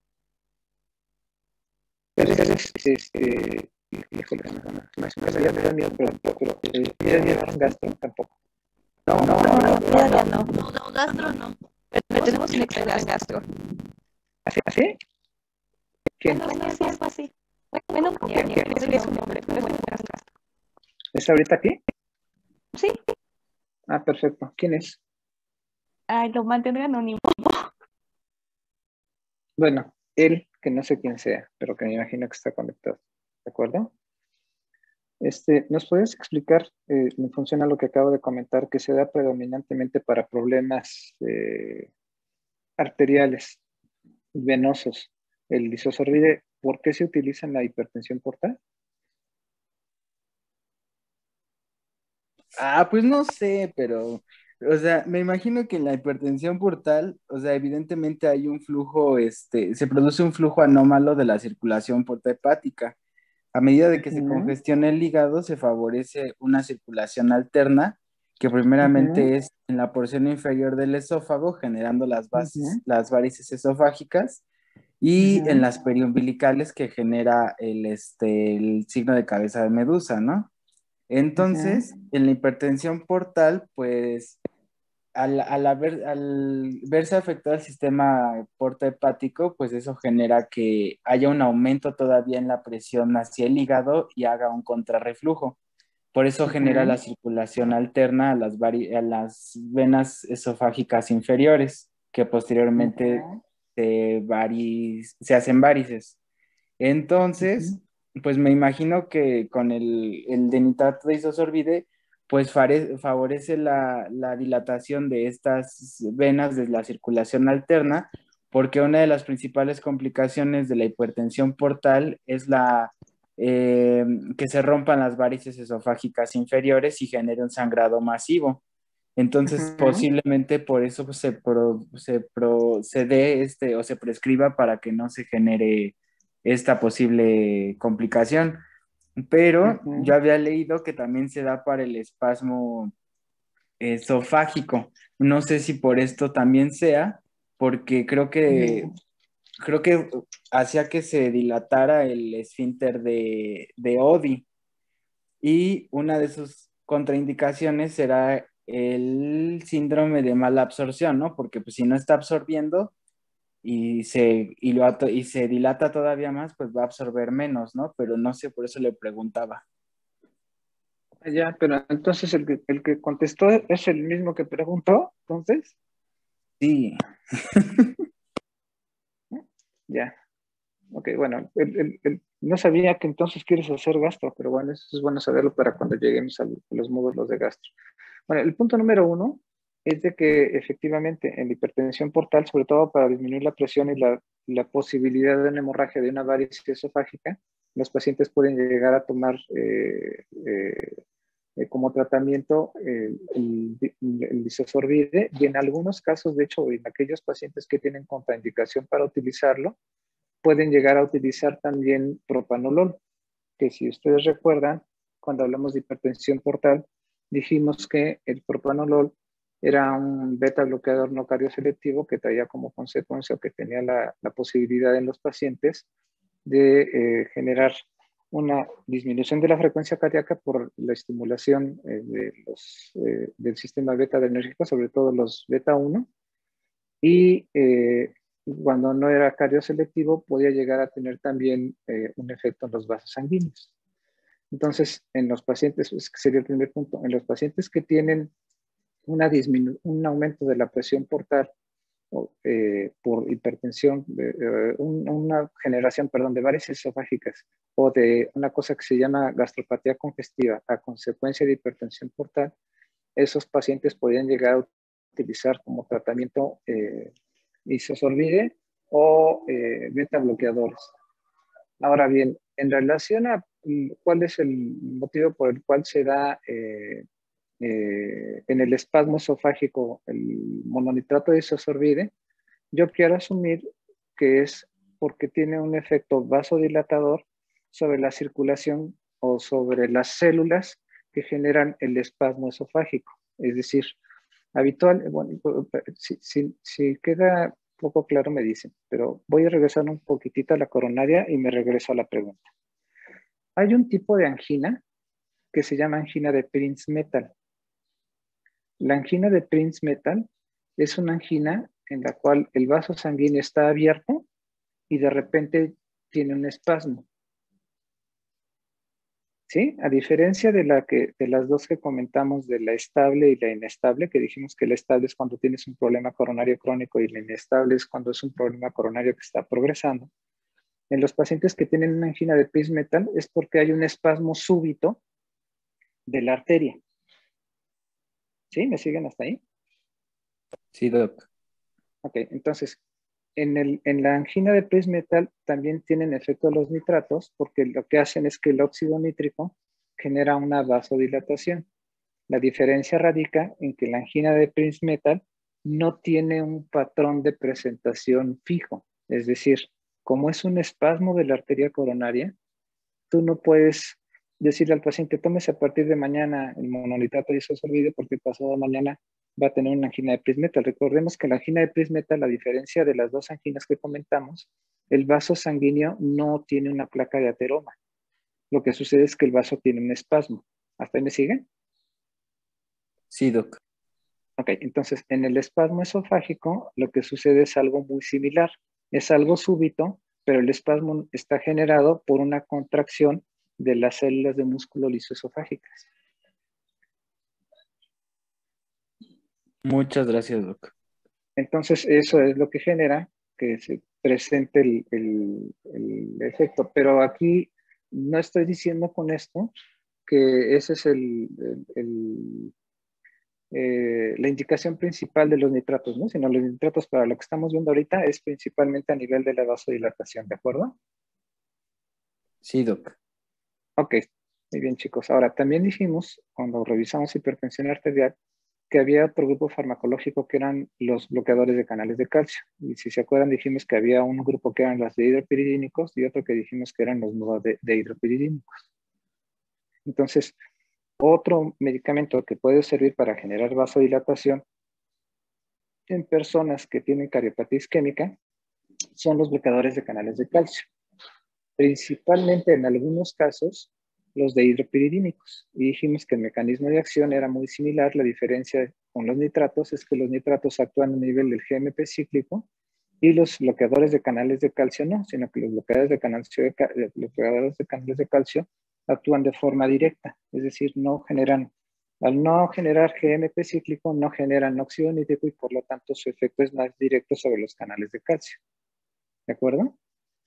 Entonces, este... Híjole, no, no, no, me da miedo, pero, pero, eh, ¿ya llevaron gastro? Tampoco. No, no, no, todavía no. No, no, gastro no. Pero tenemos un extra gastro. ¿Así? ¿Así? ¿Quién? Bueno, sí, es así. Bueno, ¿quién? ¿Quién? Es un hombre, pero es un gastro. ¿Es ahorita aquí? Sí. Ah, perfecto. ¿Quién es? Ay, lo mantendré anónimo. Bueno, él, que no sé quién sea, pero que me imagino que está conectado. ¿De acuerdo? Este, ¿nos puedes explicar eh, en función a lo que acabo de comentar, que se da predominantemente para problemas eh, arteriales, venosos, el lisosorbide, ¿por qué se utiliza en la hipertensión portal? Ah, pues no sé, pero, o sea, me imagino que en la hipertensión portal, o sea, evidentemente hay un flujo, este, se produce un flujo anómalo de la circulación portaepática. A medida de que se Uh-huh. congestiona el hígado, se favorece una circulación alterna, que primeramente Uh-huh. es en la porción inferior del esófago, generando las, bases, Uh-huh. las varices esofágicas, y Uh-huh. en las periumbilicales, que genera el, este, el signo de cabeza de medusa, ¿no? Entonces, Uh-huh. en la hipertensión portal, pues, al, al, haber, al verse afectado el sistema portaepático, pues eso genera que haya un aumento todavía en la presión hacia el hígado y haga un contrarreflujo. Por eso genera Uh-huh. la circulación alterna a las, a las venas esofágicas inferiores, que posteriormente Uh-huh. se, varis, se hacen varices. Entonces, Uh-huh. pues me imagino que con el, el de nitrato de isosorbide, pues fare- favorece la, la dilatación de estas venas de la circulación alterna, porque una de las principales complicaciones de la hipertensión portal es la eh, que se rompan las varices esofágicas inferiores y genere un sangrado masivo. Entonces, Ujú. posiblemente por eso pues, se, pro- se, pro- se dé este, o se prescriba para que no se genere esta posible complicación. Pero yo Ujú. había leído que también se da para el espasmo esofágico. No sé si por esto también sea, porque creo que, creo que hacía que se dilatara el esfínter de, de Oddi. Y una de sus contraindicaciones será el síndrome de mala absorción, ¿no? Porque pues si no está absorbiendo y se, y lo, ato- y se dilata todavía más, pues va a absorber menos, ¿no? Pero no sé, por eso le preguntaba. Ya, pero entonces el que, el que contestó es el mismo que preguntó, entonces, Sí, ya. Ok, bueno, el- el- el- no sabía que entonces quieres hacer gastro, pero bueno, eso es bueno saberlo para cuando lleguemos a los módulos de gastro. Bueno, el punto número uno es de que efectivamente en la hipertensión portal, sobre todo para disminuir la presión y la, la posibilidad de una hemorragia de una varices esofágica, los pacientes pueden llegar a tomar eh, eh, eh, como tratamiento eh, el, el lisosorbide, y en algunos casos, de hecho, en aquellos pacientes que tienen contraindicación para utilizarlo, pueden llegar a utilizar también propanolol, que si ustedes recuerdan, cuando hablamos de hipertensión portal, dijimos que el propanolol era un beta bloqueador no cardioselectivo que traía como consecuencia o que tenía la, la posibilidad en los pacientes de eh, generar una disminución de la frecuencia cardíaca por la estimulación eh, de los, eh, del sistema beta adrenérgico, sobre todo los beta uno, y eh, cuando no era cardioselectivo podía llegar a tener también eh, un efecto en los vasos sanguíneos. Entonces, en los pacientes, ese sería el primer punto, en los pacientes que tienen una disminu un aumento de la presión portal o, eh, por hipertensión, eh, un, una generación, perdón, de varices esofágicas o de una cosa que se llama gastropatía congestiva a consecuencia de hipertensión portal, esos pacientes podrían llegar a utilizar como tratamiento eh, lisosorbide o eh, beta bloqueadores. Ahora bien, en relación a cuál es el motivo por el cual se da eh, eh, en el espasmo esofágico el mononitrato de isosorbide, yo quiero asumir que es porque tiene un efecto vasodilatador sobre la circulación o sobre las células que generan el espasmo esofágico. Es decir, habitual, bueno, si, si, si queda poco claro me dicen, pero voy a regresar un poquitito a la coronaria y me regreso a la pregunta. Hay un tipo de angina que se llama angina de Prinzmetal. La angina de Prinzmetal es una angina en la cual el vaso sanguíneo está abierto y de repente tiene un espasmo. ¿Sí? A diferencia de, la que, de las dos que comentamos, de la estable y la inestable, que dijimos que la estable es cuando tienes un problema coronario crónico y la inestable es cuando es un problema coronario que está progresando. En los pacientes que tienen una angina de Prinzmetal es porque hay un espasmo súbito de la arteria. ¿Sí? ¿Me siguen hasta ahí? sí, doc. Ok, entonces, en, el, en la angina de Prinzmetal también tienen efecto los nitratos porque lo que hacen es que el óxido nítrico genera una vasodilatación. La diferencia radica en que la angina de Prinzmetal no tiene un patrón de presentación fijo. Es decir, como es un espasmo de la arteria coronaria, tú no puedes decirle al paciente, tómese a partir de mañana el mononitrato de isosorbide porque pasado mañana va a tener una angina de Prinzmetal. Recordemos que la angina de Prinzmetal, a diferencia de las dos anginas que comentamos, el vaso sanguíneo no tiene una placa de ateroma. Lo que sucede es que el vaso tiene un espasmo. ¿Hasta ahí me siguen? Sí, doc. Ok, entonces en el espasmo esofágico lo que sucede es algo muy similar. Es algo súbito, pero el espasmo está generado por una contracción de las células de músculo lisoesofágicas. Muchas gracias, doc. Entonces eso es lo que genera que se presente el, el, el efecto. Pero aquí no estoy diciendo con esto que esa es el, el, el, eh, la indicación principal de los nitratos, ¿no? Sino los nitratos para lo que estamos viendo ahorita es principalmente a nivel de la vasodilatación, ¿de acuerdo? Sí, doc. Ok, muy bien, chicos. Ahora, también dijimos, cuando revisamos hipertensión arterial, que había otro grupo farmacológico que eran los bloqueadores de canales de calcio. Y si se acuerdan, dijimos que había un grupo que eran los de hidropiridínicos y otro que dijimos que eran los no de, de hidropiridínicos. Entonces, otro medicamento que puede servir para generar vasodilatación en personas que tienen cardiopatía isquémica son los bloqueadores de canales de calcio. Principalmente en algunos casos, los de hidropiridínicos. Y dijimos que el mecanismo de acción era muy similar. La diferencia con los nitratos es que los nitratos actúan a nivel del G M P cíclico y los bloqueadores de canales de calcio no, sino que los bloqueadores de, calcio de, los bloqueadores de canales de calcio actúan de forma directa, es decir, no generan, al no generar G M P cíclico, no generan óxido nítrico y por lo tanto su efecto es más directo sobre los canales de calcio. ¿De acuerdo?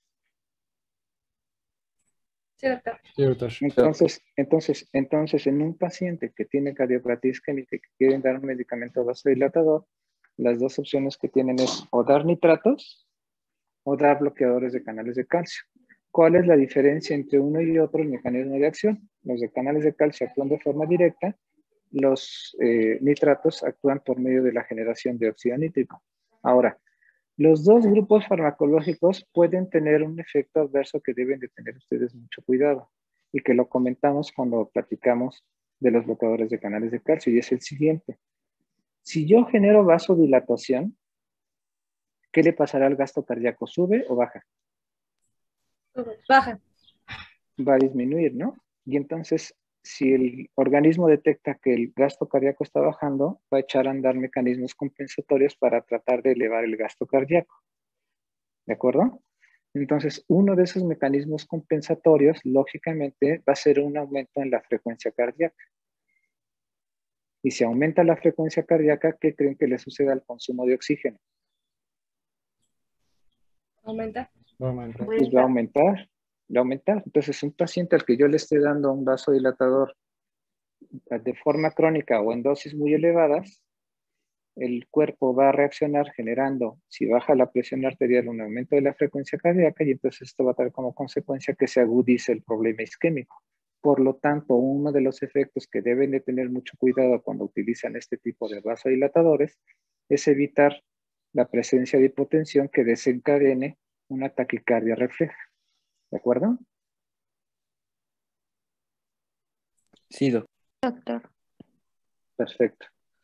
Sí, doctor. Sí, doctor. Entonces, entonces, entonces, en un paciente que tiene cardiopatía isquémica y que quieren dar un medicamento vasodilatador, las dos opciones que tienen es o dar nitratos o dar bloqueadores de canales de calcio. ¿Cuál es la diferencia entre uno y otro? El mecanismo de acción. Los de canales de calcio actúan de forma directa, los eh, nitratos actúan por medio de la generación de óxido nítrico. Ahora, los dos grupos farmacológicos pueden tener un efecto adverso que deben de tener ustedes mucho cuidado y que lo comentamos cuando platicamos de los bloqueadores de canales de calcio y es el siguiente. Si yo genero vasodilatación, ¿qué le pasará al gasto cardíaco? ¿Sube o baja? Baja. Va a disminuir, ¿no? Y entonces, si el organismo detecta que el gasto cardíaco está bajando, va a echar a andar mecanismos compensatorios para tratar de elevar el gasto cardíaco. ¿De acuerdo? Entonces, uno de esos mecanismos compensatorios, lógicamente, va a ser un aumento en la frecuencia cardíaca. Y si aumenta la frecuencia cardíaca, ¿qué creen que le suceda al consumo de oxígeno? ¿Aumenta? Va a aumentar. Pues va a aumentar, va a aumentar. Entonces, un paciente al que yo le esté dando un vasodilatador de forma crónica o en dosis muy elevadas, el cuerpo va a reaccionar generando, si baja la presión arterial, un aumento de la frecuencia cardíaca y entonces esto va a traer como consecuencia que se agudice el problema isquémico. Por lo tanto, uno de los efectos que deben de tener mucho cuidado cuando utilizan este tipo de vasodilatadores es evitar la presencia de hipotensión que desencadene una taquicardia refleja. ¿De acuerdo? Sí, doctor. Doctor. Perfecto.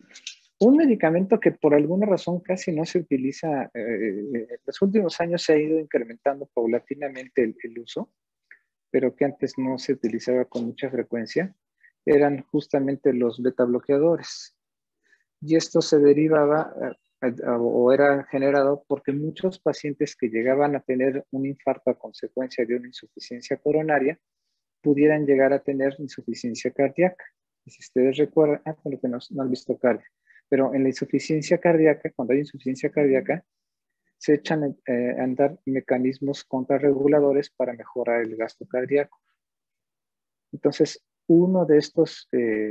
Un medicamento que por alguna razón casi no se utiliza, eh, en los últimos años se ha ido incrementando paulatinamente el, el uso, pero que antes no se utilizaba con mucha frecuencia, eran justamente los beta bloqueadores. Y esto se derivaba eh, o era generado porque muchos pacientes que llegaban a tener un infarto a consecuencia de una insuficiencia coronaria pudieran llegar a tener insuficiencia cardíaca. Y si ustedes recuerdan, ah, por lo que no, no han visto cardio, pero en la insuficiencia cardíaca, cuando hay insuficiencia cardíaca, se echan eh, a andar mecanismos contrarreguladores para mejorar el gasto cardíaco. Entonces, uno de estos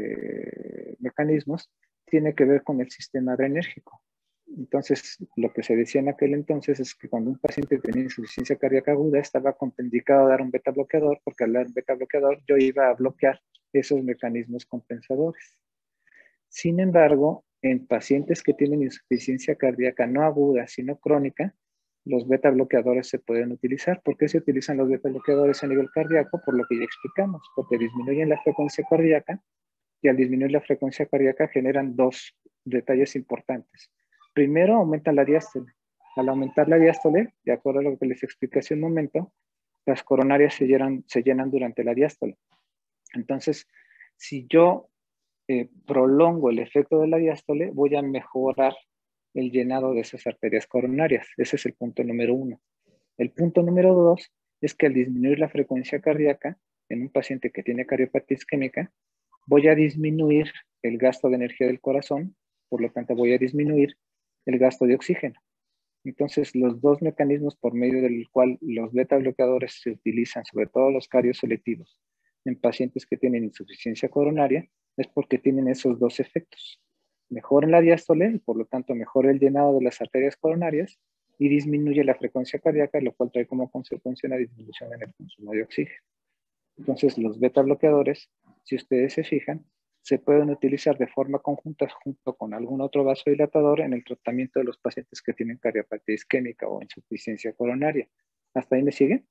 eh, mecanismos tiene que ver con el sistema adrenérgico. Entonces, lo que se decía en aquel entonces es que cuando un paciente tenía insuficiencia cardíaca aguda, estaba contraindicado dar un beta bloqueador, porque al dar un beta bloqueador yo iba a bloquear esos mecanismos compensadores. Sin embargo, en pacientes que tienen insuficiencia cardíaca no aguda, sino crónica, los beta bloqueadores se pueden utilizar. ¿Por qué se utilizan los beta bloqueadores a nivel cardíaco? Por lo que ya explicamos, porque disminuyen la frecuencia cardíaca y al disminuir la frecuencia cardíaca generan dos detalles importantes. Primero, aumentan la diástole. Al aumentar la diástole, de acuerdo a lo que les expliqué hace un momento, las coronarias se llenan, se llenan durante la diástole. Entonces, si yo eh, prolongo el efecto de la diástole, voy a mejorar el llenado de esas arterias coronarias. Ese es el punto número uno. El punto número dos es que al disminuir la frecuencia cardíaca en un paciente que tiene cardiopatía isquémica, voy a disminuir el gasto de energía del corazón, por lo tanto voy a disminuir el gasto de oxígeno. Entonces, los dos mecanismos por medio del cual los beta bloqueadores se utilizan, sobre todo los cardioselectivos, en pacientes que tienen insuficiencia coronaria es porque tienen esos dos efectos. Mejora la diástole y por lo tanto mejora el llenado de las arterias coronarias y disminuye la frecuencia cardíaca, lo cual trae como consecuencia una disminución en el consumo de oxígeno. Entonces los beta bloqueadores, si ustedes se fijan, se pueden utilizar de forma conjunta junto con algún otro vasodilatador en el tratamiento de los pacientes que tienen cardiopatía isquémica o insuficiencia coronaria. ¿Hasta ahí me siguen?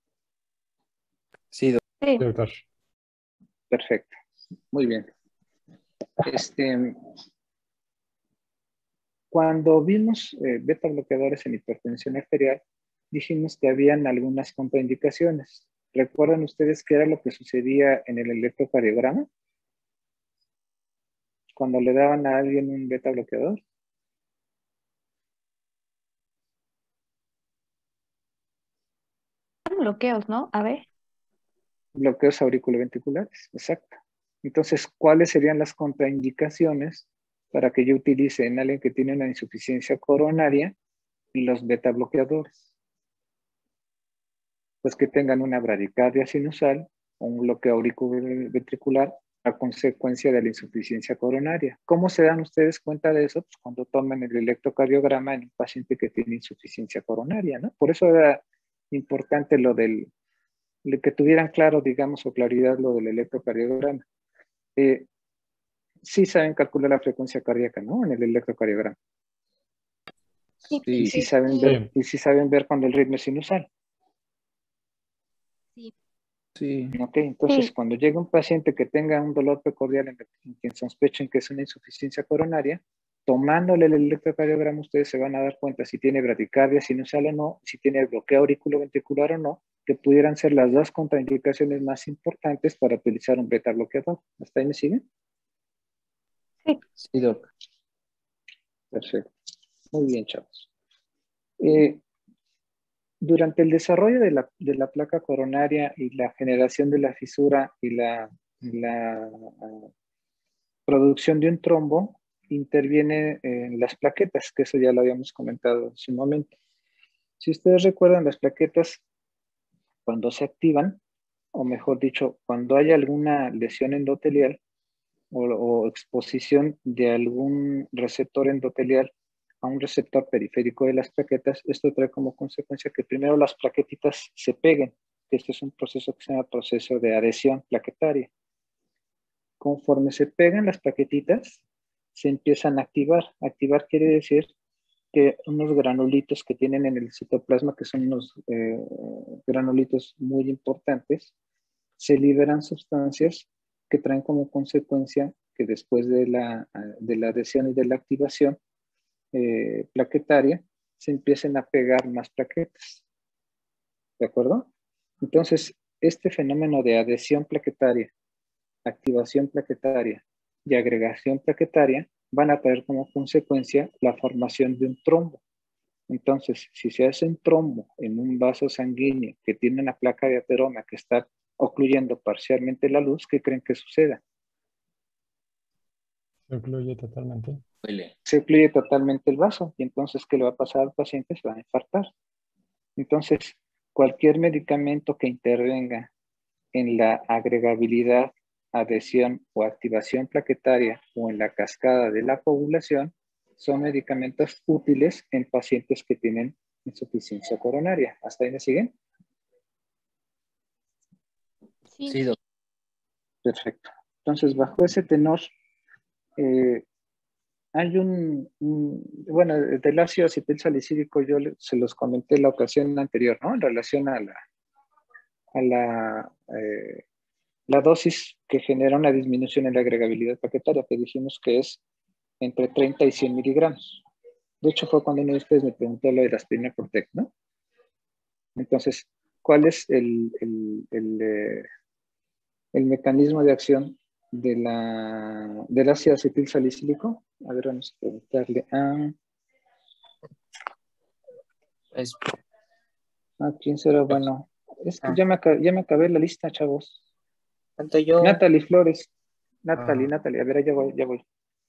Sí, doctor. Perfecto. Muy bien. Este, cuando vimos eh, beta bloqueadores en hipertensión arterial, dijimos que habían algunas contraindicaciones. ¿Recuerdan ustedes qué era lo que sucedía en el electrocardiograma? Cuando le daban a alguien un beta bloqueador. Bloqueos, ¿no? A ver. Bloqueos auriculoventriculares, exacto. Entonces, ¿cuáles serían las contraindicaciones para que yo utilice en alguien que tiene una insuficiencia coronaria los beta bloqueadores? Pues que tengan una bradicardia sinusal o un bloqueo auriculoventricular a consecuencia de la insuficiencia coronaria. ¿Cómo se dan ustedes cuenta de eso? Pues cuando toman el electrocardiograma en un paciente que tiene insuficiencia coronaria, ¿no? Por eso era importante lo del, que tuvieran claro, digamos, o claridad lo del electrocardiograma. Eh, sí saben calcular la frecuencia cardíaca, ¿no? En el electrocardiograma. Sí, y, sí, sí saben sí. ver, y sí saben ver cuando el ritmo es sinusal. Sí. Sí. Ok, entonces Sí. cuando llega un paciente que tenga un dolor precordial en, en quien sospechen que es una insuficiencia coronaria, tomándole el electrocardiograma ustedes se van a dar cuenta si tiene bradicardia sinusal o no, si tiene bloqueo auriculoventricular o no, que pudieran ser las dos contraindicaciones más importantes para utilizar un beta bloqueador. ¿Hasta ahí me siguen? Sí. Sí, doc. Perfecto. Muy bien, chavos. Eh, durante el desarrollo de la, de la placa coronaria y la generación de la fisura y la, la uh, producción de un trombo, interviene en las plaquetas, que eso ya lo habíamos comentado hace un momento. Si ustedes recuerdan, las plaquetas, cuando se activan, o mejor dicho, cuando hay alguna lesión endotelial o, o exposición de algún receptor endotelial a un receptor periférico de las plaquetas, esto trae como consecuencia que primero las plaquetitas se peguen, que este es un proceso que se llama proceso de adhesión plaquetaria. Conforme se pegan las plaquetitas, se empiezan a activar. Activar quiere decir que unos granulitos que tienen en el citoplasma, que son unos eh, granulitos muy importantes, se liberan sustancias que traen como consecuencia que después de la, de la adhesión y de la activación eh, plaquetaria, se empiecen a pegar más plaquetas. ¿De acuerdo? Entonces, este fenómeno de adhesión plaquetaria, activación plaquetaria y agregación plaquetaria van a traer como consecuencia la formación de un trombo. Entonces, si se hace un trombo en un vaso sanguíneo que tiene una placa de ateroma que está ocluyendo parcialmente la luz, ¿qué creen que suceda? Se ocluye totalmente. Se ocluye totalmente el vaso y entonces, ¿qué le va a pasar al paciente? Se va a infartar. Entonces, cualquier medicamento que intervenga en la agregabilidad, adhesión o activación plaquetaria o en la cascada de la coagulación son medicamentos útiles en pacientes que tienen insuficiencia coronaria. ¿Hasta ahí me siguen? Sí. Sí, doc. Perfecto. Entonces, bajo ese tenor, eh, hay un, un, bueno, del ácido acetil salicílico yo se los comenté la ocasión anterior, ¿no? En relación a la, a la, eh, la dosis que genera una disminución en la agregabilidad plaquetaria, que dijimos que es entre treinta y cien miligramos. De hecho, fue cuando uno de ustedes me preguntó lo de la aspirina Protec, ¿no? Entonces, ¿cuál es el, el, el, eh, el mecanismo de acción de la, del ácido acetil salicílico? A ver, vamos a preguntarle a... Es, ¿A quién será? Bueno, es que Ah. ya me, acabé, ya me acabé la lista, chavos. Falto yo. Natalie Flores. Natalie, Ah. Natalie. A ver, ya voy, ya voy.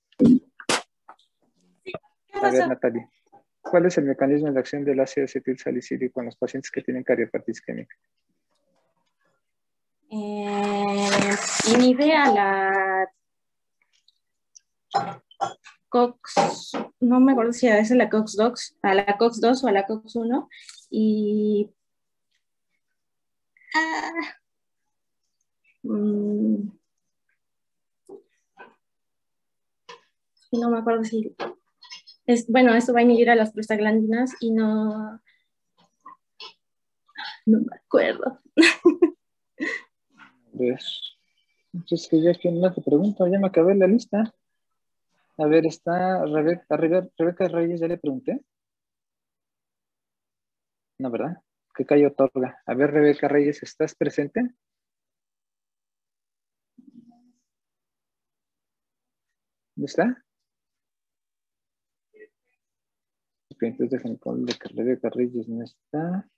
¿Qué A ver, pasó? Natalie. ¿Cuál es el mecanismo de acción del ácido acetil salicílico en los pacientes que tienen cardiopatía isquémica? eh, inhibe a la COX, no me acuerdo si es la COX dos, a la COX dos o a la COX uno, y ah, mm, no me acuerdo si es, bueno, esto va a inhibir a las prostaglandinas y no, no me acuerdo. Pues, entonces que ya que no te pregunto, ya me acabé la lista. A ver, está Rebeca, Rebeca, Rebeca Reyes, ya le pregunté. No, ¿verdad? Que Cayo otorga. A ver, Rebeca Reyes, ¿estás presente? ¿Dónde está? Ok, entonces déjenme ponerle que Rebeca Reyes no está.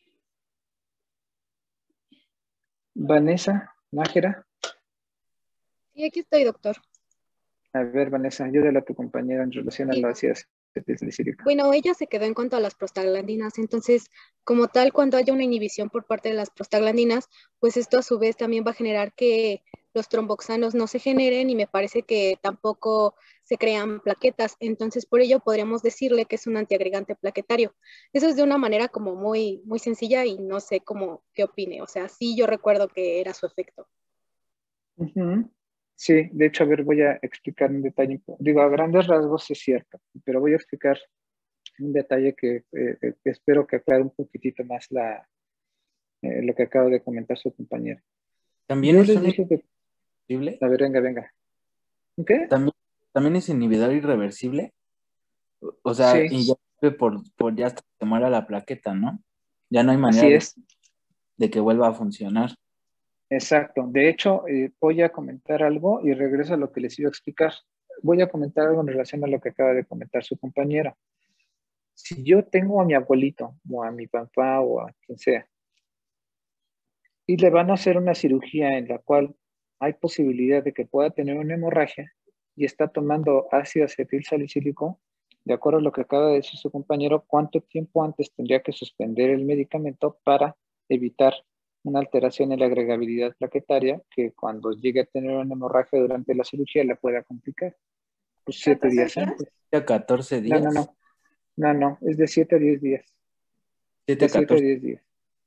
Vanessa Nájera. Sí, aquí estoy, doctor. A ver, Vanessa, ayúdale a tu compañera en relación a Sí. la ácido acetilsalicílico. Bueno, ella se quedó en cuanto a las prostaglandinas, entonces, como tal, cuando haya una inhibición por parte de las prostaglandinas, pues esto a su vez también va a generar que los tromboxanos no se generen y me parece que tampoco se crean plaquetas, entonces por ello podríamos decirle que es un antiagregante plaquetario. Eso es de una manera como muy, muy sencilla y no sé cómo, qué opine, o sea, sí yo recuerdo que era su efecto. Uh-huh. Sí, de hecho, a ver, voy a explicar un detalle. Digo, a grandes rasgos es cierto, pero voy a explicar un detalle que, eh, que espero que aclare un poquitito más la, eh, lo que acaba de comentar su compañero. También Yo es les un dije que... irreversible. A ver, venga, venga. ¿Qué? También, también es inhibidor irreversible. O sea, Sí. y ya por, por ya hasta que se muera la plaqueta, ¿no? Ya no hay manera Así de, es. de que vuelva a funcionar. Exacto. De hecho, eh, voy a comentar algo y regreso a lo que les iba a explicar. Voy a comentar algo en relación a lo que acaba de comentar su compañero. Si yo tengo a mi abuelito o a mi papá o a quien sea y le van a hacer una cirugía en la cual hay posibilidad de que pueda tener una hemorragia y está tomando ácido acetilsalicílico, de acuerdo a lo que acaba de decir su compañero, ¿cuánto tiempo antes tendría que suspender el medicamento para evitar una alteración en la agregabilidad plaquetaria que cuando llegue a tener una hemorragia durante la cirugía le pueda complicar? Pues siete días antes. ¿A catorce No, días? no, no. No, no, es de siete a diez días. siete De a siete a catorce. diez días.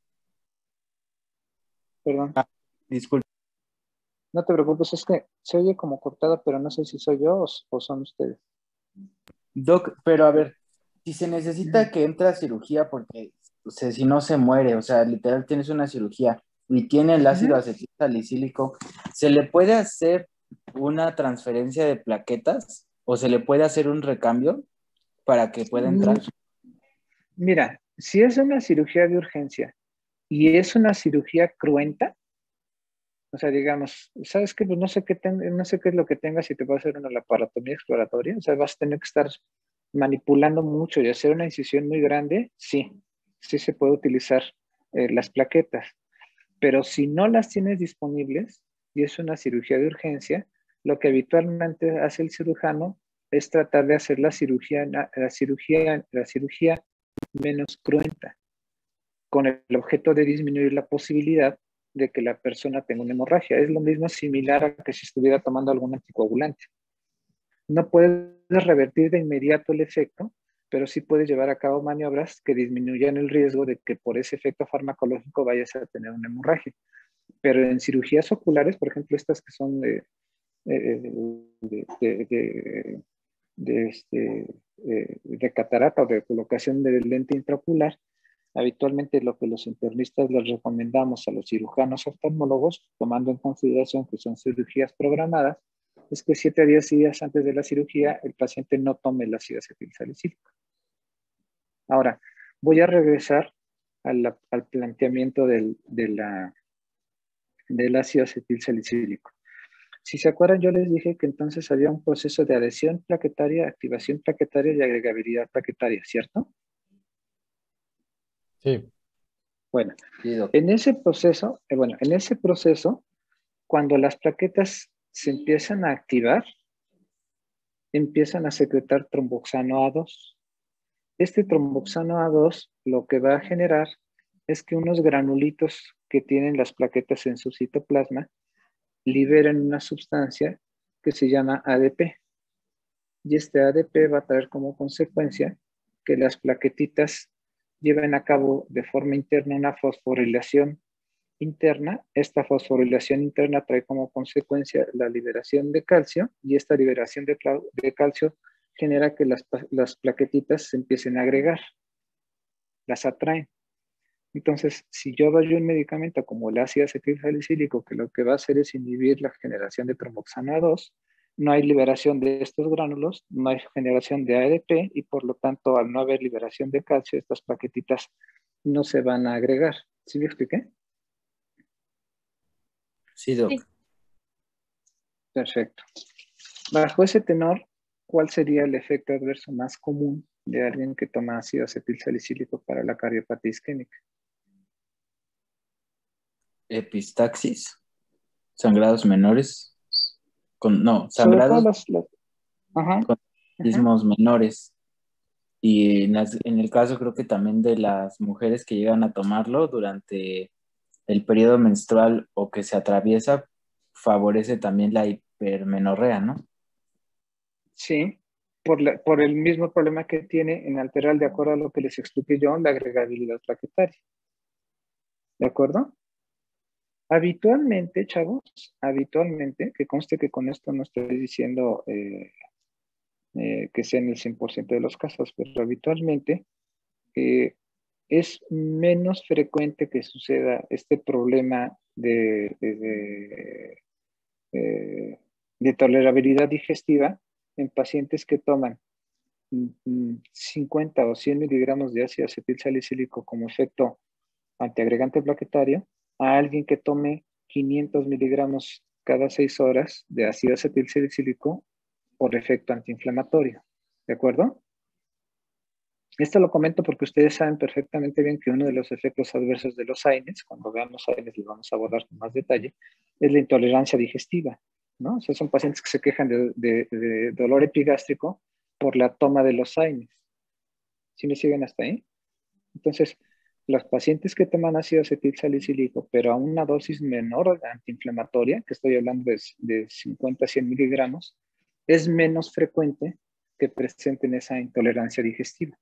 Perdón. Ah, disculpe. No te preocupes, es que se oye como cortada, pero no sé si soy yo o, o son ustedes. Doc, pero a ver, si se necesita que entre a cirugía porque o sea, si no se muere, o sea, literal tienes una cirugía y tiene el ácido Ujú. acetilsalicílico, ¿se le puede hacer una transferencia de plaquetas o se le puede hacer un recambio para que pueda entrar? Mira, si es una cirugía de urgencia y es una cirugía cruenta, o sea, digamos, ¿sabes qué? Pues no sé qué, ten- no sé qué es lo que tengas si te va a hacer una laparotomía exploratoria, o sea, vas a tener que estar manipulando mucho y hacer una incisión muy grande, sí, sí se puede utilizar eh, las plaquetas, pero si no las tienes disponibles y es una cirugía de urgencia, lo que habitualmente hace el cirujano es tratar de hacer la cirugía, la cirugía, la cirugía menos cruenta, con el objeto de disminuir la posibilidad de que la persona tenga una hemorragia. Es lo mismo similar a que si estuviera tomando algún anticoagulante. No puedes revertir de inmediato el efecto, pero sí puedes llevar a cabo maniobras que disminuyan el riesgo de que por ese efecto farmacológico vayas a tener una hemorragia. Pero en cirugías oculares, por ejemplo, estas que son de, de, de, de, de, de, este, de catarata o de colocación de lente intraocular, habitualmente lo que los internistas les recomendamos a los cirujanos oftalmólogos, tomando en consideración que son cirugías programadas, es que siete a diez días antes de la cirugía el paciente no tome el ácido acetilsalicílico. Ahora, voy a regresar a la, al planteamiento del, de la, del ácido acetilsalicílico. Si se acuerdan, yo les dije que entonces había un proceso de adhesión plaquetaria, activación plaquetaria y agregabilidad plaquetaria, ¿cierto? Sí. Bueno, en ese proceso, eh, bueno, en ese proceso, cuando las plaquetas se empiezan a activar, empiezan a secretar tromboxano A dos. Este tromboxano A dos lo que va a generar es que unos granulitos que tienen las plaquetas en su citoplasma liberan una sustancia que se llama A D P. Y este A D P va a traer como consecuencia que las plaquetitas lleven a cabo de forma interna una fosforilación interna. Esta fosforilación interna trae como consecuencia la liberación de calcio, y esta liberación de, de calcio genera que las, las plaquetitas se empiecen a agregar, las atraen. Entonces, si yo doy un medicamento como el ácido acetilsalicílico, que lo que va a hacer es inhibir la generación de tromboxana dos, no hay liberación de estos gránulos, no hay generación de A D P, y por lo tanto, al no haber liberación de calcio, estas plaquetitas no se van a agregar. ¿Sí me expliqué? Sí, Doc. Sí. Perfecto. Bajo ese tenor, ¿cuál sería el efecto adverso más común de alguien que toma ácido acetilsalicílico para la cardiopatía isquémica? Epistaxis, sangrados menores, con, no, Sobre todo sangrados los, los- Ajá, con sismos menores. Y en, las- en el caso creo que también de las mujeres que llegan a tomarlo durante el periodo menstrual o que se atraviesa, favorece también la hipermenorrea, ¿no? sí, por, la- por el mismo problema que tiene en alterar, de acuerdo a lo que les expliqué yo, la agregabilidad plaquetaria. ¿De acuerdo? Habitualmente, chavos, habitualmente, que conste que con esto no estoy diciendo eh, eh, que sea en el cien por ciento de los casos, pero habitualmente eh, es menos frecuente que suceda este problema de, de, de, eh, de tolerabilidad digestiva en pacientes que toman mm, cincuenta o cien miligramos de ácido acetilsalicílico como efecto antiagregante plaquetario, a alguien que tome quinientos miligramos cada seis horas de ácido acetilsalicílico por efecto antiinflamatorio. ¿De acuerdo? Esto lo comento porque ustedes saben perfectamente bien que uno de los efectos adversos de los AINES, cuando veamos AINES lo vamos a abordar con más detalle, es la intolerancia digestiva, ¿no? O sea, son pacientes que se quejan de, de, de dolor epigástrico por la toma de los AINES. ¿Sí me siguen hasta ahí? Entonces, los pacientes que toman ácido acetilsalicílico, pero a una dosis menor de antiinflamatoria, que estoy hablando de, de cincuenta a cien miligramos, es menos frecuente que presenten esa intolerancia digestiva.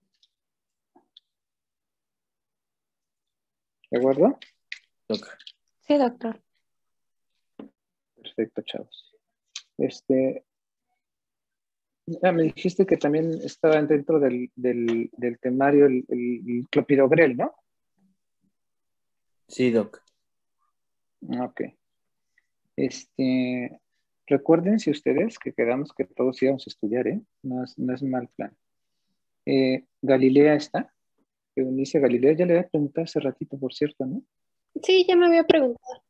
¿De acuerdo? Sí, doctor. Perfecto, chavos. Este, ya me dijiste que también estaba dentro del, del, del temario el, el, el clopidogrel, ¿no? Sí, Doc. Ok. Este, recuerden si ustedes que quedamos que todos íbamos a estudiar, ¿eh? No es, no es mal plan. Eh, Galilea está. Eunice Galilea, ya le había preguntado hace ratito, por cierto, ¿no? Sí, ya me había preguntado.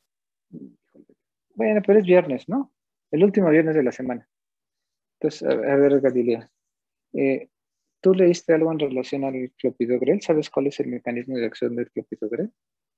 Bueno, pero es viernes, ¿no? El último viernes de la semana. Entonces, a, a ver, Galilea. Eh, ¿Tú leíste algo en relación al clopidogrel? ¿Sabes cuál es el mecanismo de acción del clopidogrel?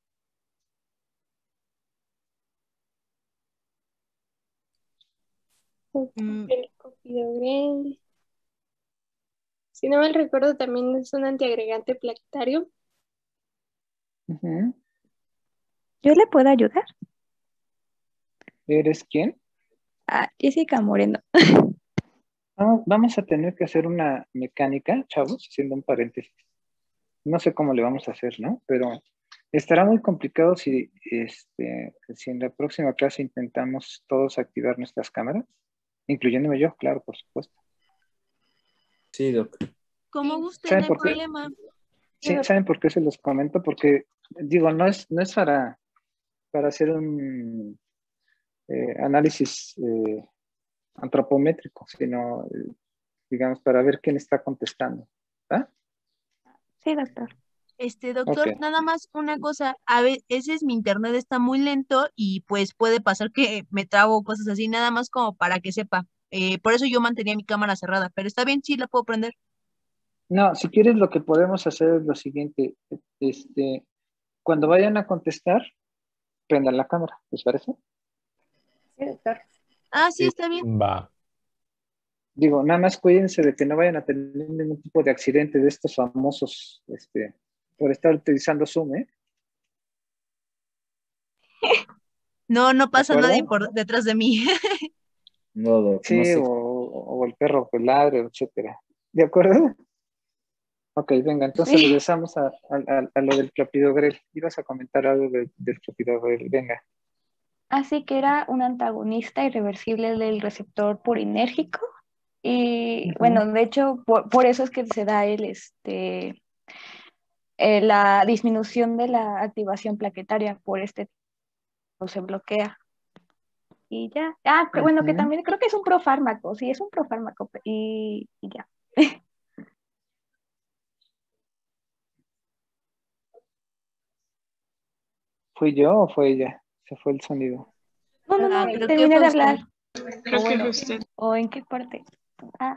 El clopidogrel. Si no mal recuerdo, también es un antiagregante plaquetario. Uh-huh. ¿Yo le puedo ayudar? ¿Eres quién? Ah, Jessica Moreno. Ah, vamos a tener que hacer una mecánica, chavos, haciendo un paréntesis. No sé cómo le vamos a hacer, ¿no? Pero estará muy complicado si, este, si en la próxima clase intentamos todos activar nuestras cámaras, incluyéndome yo, claro, por supuesto. Sí, Doc. Como guste, no ¿Saben hay por qué? problema. Sí, ¿saben por qué se los comento? Porque, digo, no es, no es para, para hacer un eh, análisis eh, antropométrico, sino, eh, digamos, para ver quién está contestando. ¿Ah? Sí, doctor. Este, doctor, Ok. nada más una cosa, a veces mi internet está muy lento y pues puede pasar que me trabo o cosas así, nada más como para que sepa. Eh, por eso yo mantenía mi cámara cerrada, pero está bien, sí la puedo prender. No, si quieres lo que podemos hacer es lo siguiente, este, cuando vayan a contestar, prendan la cámara, ¿les parece? Sí, doctor. Ah, sí, está bien. Va. Digo, nada más cuídense de que no vayan a tener ningún tipo de accidente de estos famosos, este, por estar utilizando Zoom, ¿eh? No, no pasa acuerdo? nadie por detrás de mí. No, Doc, Sí, no sé. o, o el perro que ladre, etcétera. ¿De acuerdo? Ok, venga, entonces Sí. regresamos a, a, a- a lo del clopidogrel. Ibas a comentar algo de- del clopidogrel, venga. Así que era un antagonista irreversible del receptor purinérgico. Y Ujú. bueno, de hecho, por, por eso es que se da el, este, eh, la disminución de la activación plaquetaria por este tipo se bloquea. Y ya. Ah, que bueno, que Ujú. también creo que es un profármaco, sí, es un profármaco. Y, y ya. ¿Fui yo o fue ella? Se fue el sonido. No, no, Ah, no, creo que terminé fue de usted. hablar. Creo O que bueno, fue usted. ¿o en qué parte? Ah,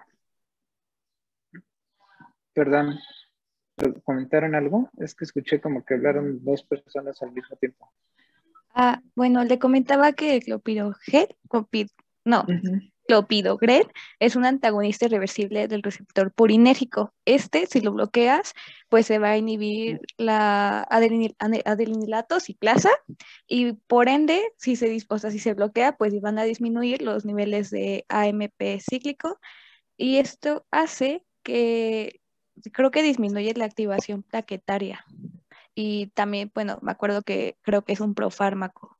Perdón, ¿comentaron algo? Es que escuché como que hablaron dos personas al mismo tiempo. ah, bueno, le comentaba que el clopidogrel, clopid- no, Ujú. clopidogrel es un antagonista irreversible del receptor purinérgico. Este, si lo bloqueas, pues se va a inhibir la adenil- ane- adenililato ciclasa y por ende, si se, dis- o sea, si se bloquea, pues van a disminuir los niveles de A M P cíclico y esto hace que creo que disminuye la activación plaquetaria. Y también, bueno, me acuerdo que creo que es un profármaco.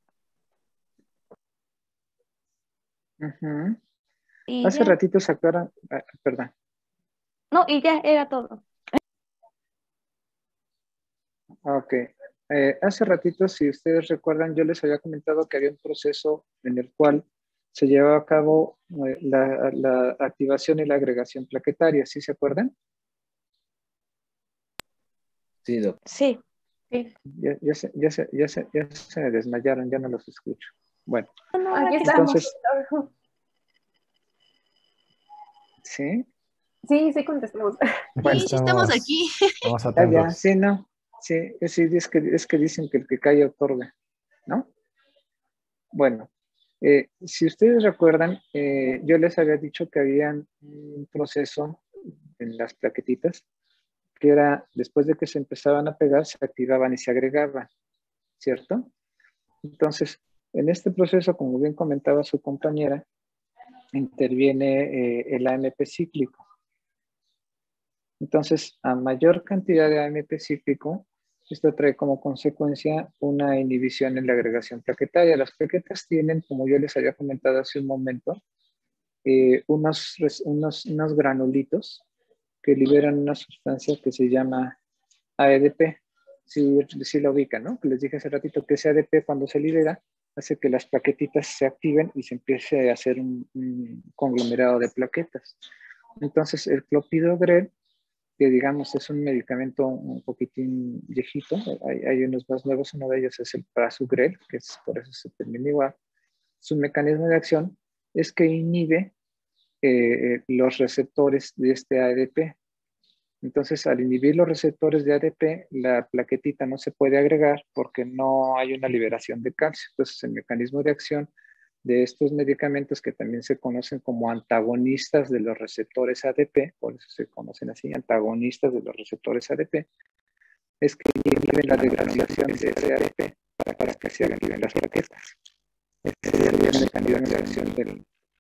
Ujú. Y Hace ya, ratito sacaron, ah, perdón. no, y ya era todo. Ok. Eh, hace ratito, si ustedes recuerdan, yo les había comentado que había un proceso en el cual se llevaba a cabo eh, la, la activación y la agregación plaquetaria, ¿sí se acuerdan? Sí, Doc. Sí. Sí. Ya, ya, se, ya, se, ya, se, ya se me desmayaron, ya no los escucho. Bueno, No, no, Aquí aquí entonces, estamos. ¿sí? Sí, sí contestamos. Sí, sí estamos aquí. Estamos Ah, ya, atentos. sí, no. Sí, es, sí, es, que, es que dicen que el que calla otorga, ¿no? Bueno, eh, si ustedes recuerdan, eh, yo les había dicho que había un proceso en las plaquetitas que era, después de que se empezaban a pegar, se activaban y se agregaban, ¿cierto? Entonces, en este proceso, como bien comentaba su compañera, interviene eh, el A M P cíclico. Entonces, a mayor cantidad de A M P cíclico, esto trae como consecuencia una inhibición en la agregación plaquetaria. Las plaquetas tienen, como yo les había comentado hace un momento, eh, unos, unos, unos granulitos que liberan una sustancia que se llama A E D P. Si, si la ubican, ¿no? Que les dije hace ratito que ese A D P cuando se libera hace que las plaquetitas se activen y se empiece a hacer un, un conglomerado de plaquetas. Entonces, el clopidogrel, que digamos es un medicamento un poquitín viejito, hay, hay unos más nuevos, uno de ellos es el prasugrel, que es, por eso se termina igual. Su mecanismo de acción es que inhibe eh, los receptores de este A D P. Entonces, al inhibir los receptores de A D P, la plaquetita no se puede agregar porque no hay una liberación de calcio. Entonces, el mecanismo de acción de estos medicamentos, que también se conocen como antagonistas de los receptores A D P, por eso se conocen así, antagonistas de los receptores A D P, es que inhiben la degradación de ese A D P para, para que se activen las plaquetas. Este sería el mecanismo de acción del,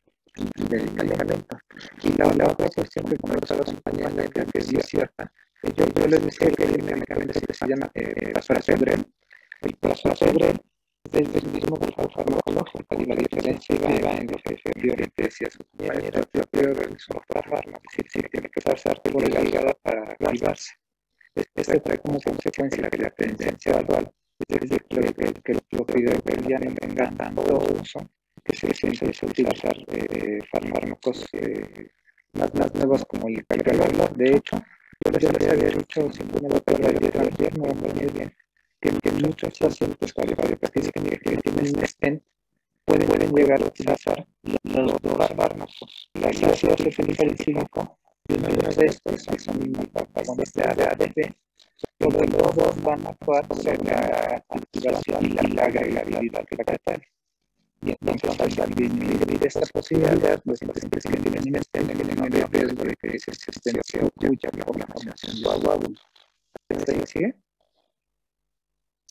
del medicamento. Y la, la otra cuestión que comentaba su compañera, que sí es cierta, que yo, yo les decía que hay un medicamento que se llama eh, prasugrel. El prasugrel es del mismo grupo farmacológico, y la diferencia va en lo que efectivamente decía su compañera, el clopidogrel es un fármaco, es decir, tiene que pasarse por el hígado para activarse. Este trae como consecuencia que la tendencia gradual es decir, que, que el clopidogrel ya no tenga tanto uso, que se empiece a utilizar eh, fármacos eh, más, más nuevos como el calgalol. De hecho, yo les había dicho, si no me lo acuerdo ayer, no me acuerdo muy bien, que, que muchos pacientes cardiopáticos que tienen un stent pueden, pueden llegar a utilizar los dos fármacos, la ácido salicílico y uno de estos que son antagonistas de A D P. Los dos van a actuar sobre la activación y la agregabilidad plaquetaria. Y entonces, al disminuir esta posibilidad, los pacientes que tienen un stent tienen un riesgo de que ese stent se obstruya por la formación de coágulos. ¿Sigue?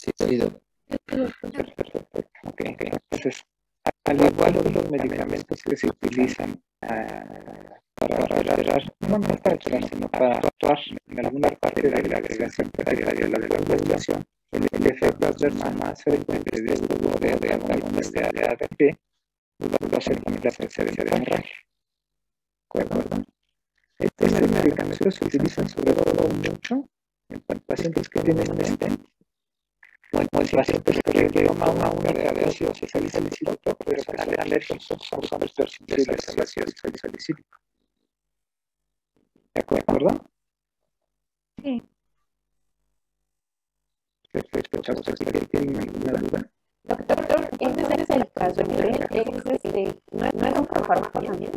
Sí, sí, doc. Perfecto. Ok, ok. Entonces, al igual que los medicamentos que se utilizan uh, para alterar, no, no para alterar, sino para actuar en alguna parte de la agregación de la coagulación, el, el efecto adverso más frecuente de este grupo de agonistas de A D P va a ser la presencia de hemorragia. ¿De acuerdo? Estos medicamentos se utilizan sobre todo mucho en pacientes que tienen un stent, o en pacientes que toman una radiación salicílica, pero que son alérgicos o son sensibles al ácido salicílico. ¿De acuerdo? Sí. Perfecto, chavos, ¿aquí tienen alguna duda? Doctor, ese es el caso, es este, no, no es un fármaco también.